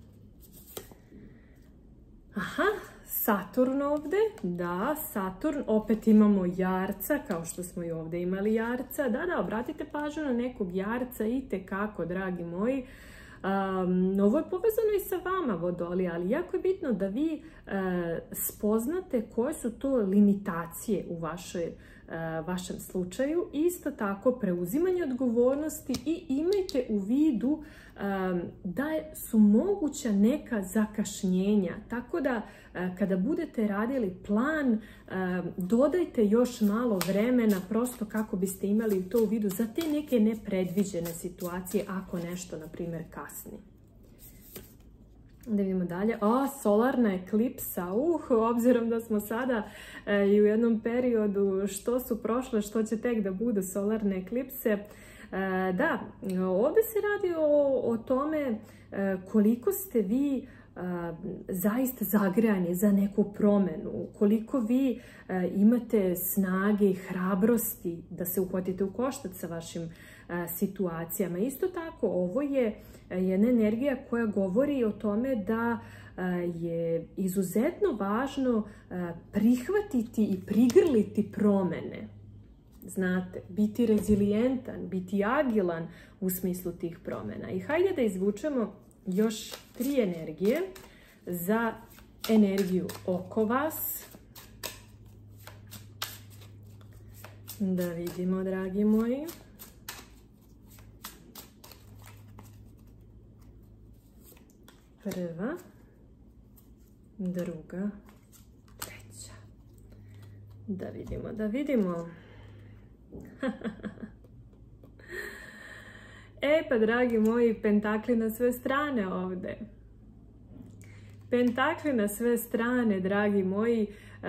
Aha, Saturn ovdje, da, Saturn, opet imamo jarca, kao što smo i ovdje imali jarca. Da, obratite pažnju na nekog jarca, itekako, dragi moji. Ovo je povezano i sa vama, vodolije, ali jako je bitno da vi spoznate koje su to limitacije u vašoj vašem slučaju. Isto tako preuzimanje odgovornosti i imajte u vidu da su moguća neka zakašnjenja. Tako da kada budete radili plan, dodajte još malo vremena prosto kako biste imali to u vidu za te neke nepredviđene situacije ako nešto, na primjer, kasni. Da vidimo dalje. Solarna eklipsa. Obzirom da smo sada i u jednom periodu što su prošle, što će tek da budu solarne eklipse. Da, ovdje se radi o tome koliko ste vi zaista zagrejani za neku promjenu, koliko vi imate snage i hrabrosti da se uhvatite u koštac sa vašim situacijama. Isto tako, ovo je jedna energija koja govori o tome da je izuzetno važno prihvatiti i prigrliti promjene. Znate, biti rezilijentan, biti agilan u smislu tih promjena. I hajde da izvučemo još 3 energije za energiju oko vas. Da vidimo, dragi moji. Prva, druga, treća. Da vidimo. Pa, dragi moji, pentakli na sve strane ovdje. Pentakli na sve strane, dragi moji.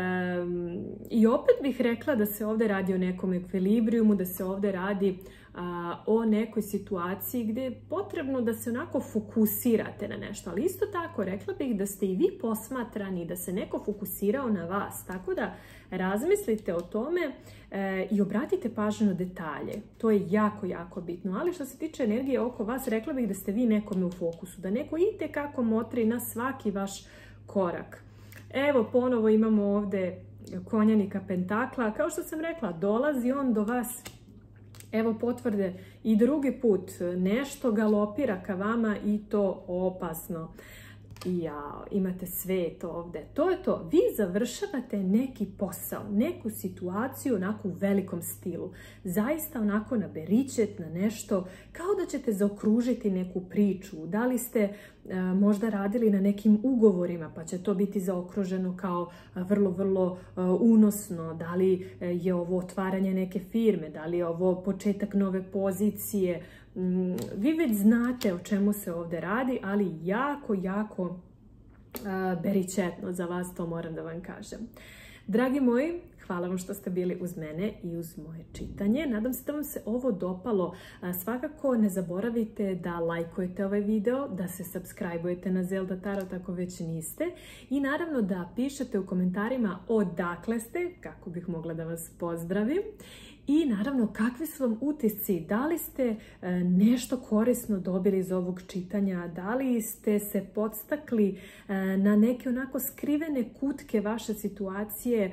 I opet bih rekla da se ovdje radi o nekom ekvilibrijumu, da se ovdje radi o nekoj situaciji gdje je potrebno da se onako fokusirate na nešto. Ali isto tako rekla bih da ste i vi posmatrani, da se neko fokusirao na vas. Tako da razmislite o tome i obratite pažnju na detalje. To je jako, jako bitno. Ali što se tiče energije oko vas, rekla bih da ste vi nekome u fokusu. Da neko itekako motri na svaki vaš korak. Evo, ponovo imamo ovdje konjanika pentakla. Kao što sam rekla, dolazi on do vas. Evo potvrde i drugi put. Nešto galopira ka vama i to opasno. Jao, imate sve to ovdje. To je to. Vi završavate neki posao, neku situaciju onako u velikom stilu. Zaista onako na beričet, na nešto, kao da ćete zaokružiti neku priču. Da li ste možda radili na nekim ugovorima, pa će to biti zaokruženo kao vrlo, vrlo unosno. Da li je ovo otvaranje neke firme, da li je ovo početak nove pozicije. Vi već znate o čemu se ovdje radi, ali jako, jako beričetno za vas, to moram da vam kažem. Dragi moji, hvala vam što ste bili uz mene i uz moje čitanje. Nadam se da vam se ovo dopalo. Svakako ne zaboravite da lajkujete ovaj video, da se subscribe-ujete na Zelda Tarot ako već niste. I naravno da pišete u komentarima odakle ste, kako bih mogla da vas pozdravim. I naravno, kakvi su vam utisci? Da li ste nešto korisno dobili iz ovog čitanja? Da li ste se podstakli na neke onako skrivene kutke vaše situacije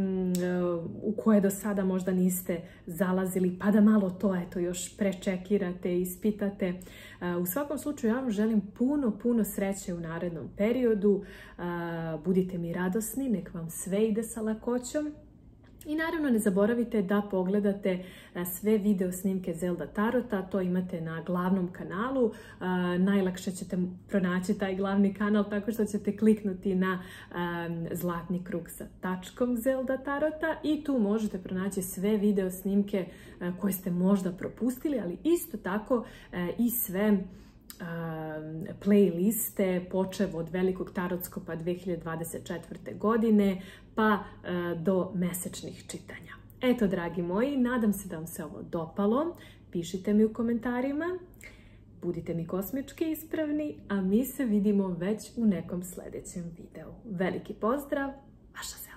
u koje do sada možda niste zalazili, pa da malo to još prečekirate i ispitate. U svakom slučaju ja vam želim puno sreće u narednom periodu. Budite mi radosni, nek vam sve ide sa lakoćom. I naravno ne zaboravite da pogledate sve video snimke Zelda Tarota, to imate na glavnom kanalu. Najlakše ćete pronaći taj glavni kanal tako što ćete kliknuti na zlatni krug sa tačkom Zelda Tarota i tu možete pronaći sve video snimke koje ste možda propustili, ali isto tako i sve playliste, počev od velikog tarotskopa 2024. godine pa do mesečnih čitanja. Eto, dragi moji, nadam se da vam se ovo dopalo. Pišite mi u komentarima, budite mi kosmički ispravni, a mi se vidimo već u nekom sljedećem videu. Veliki pozdrav, vaša Zelda.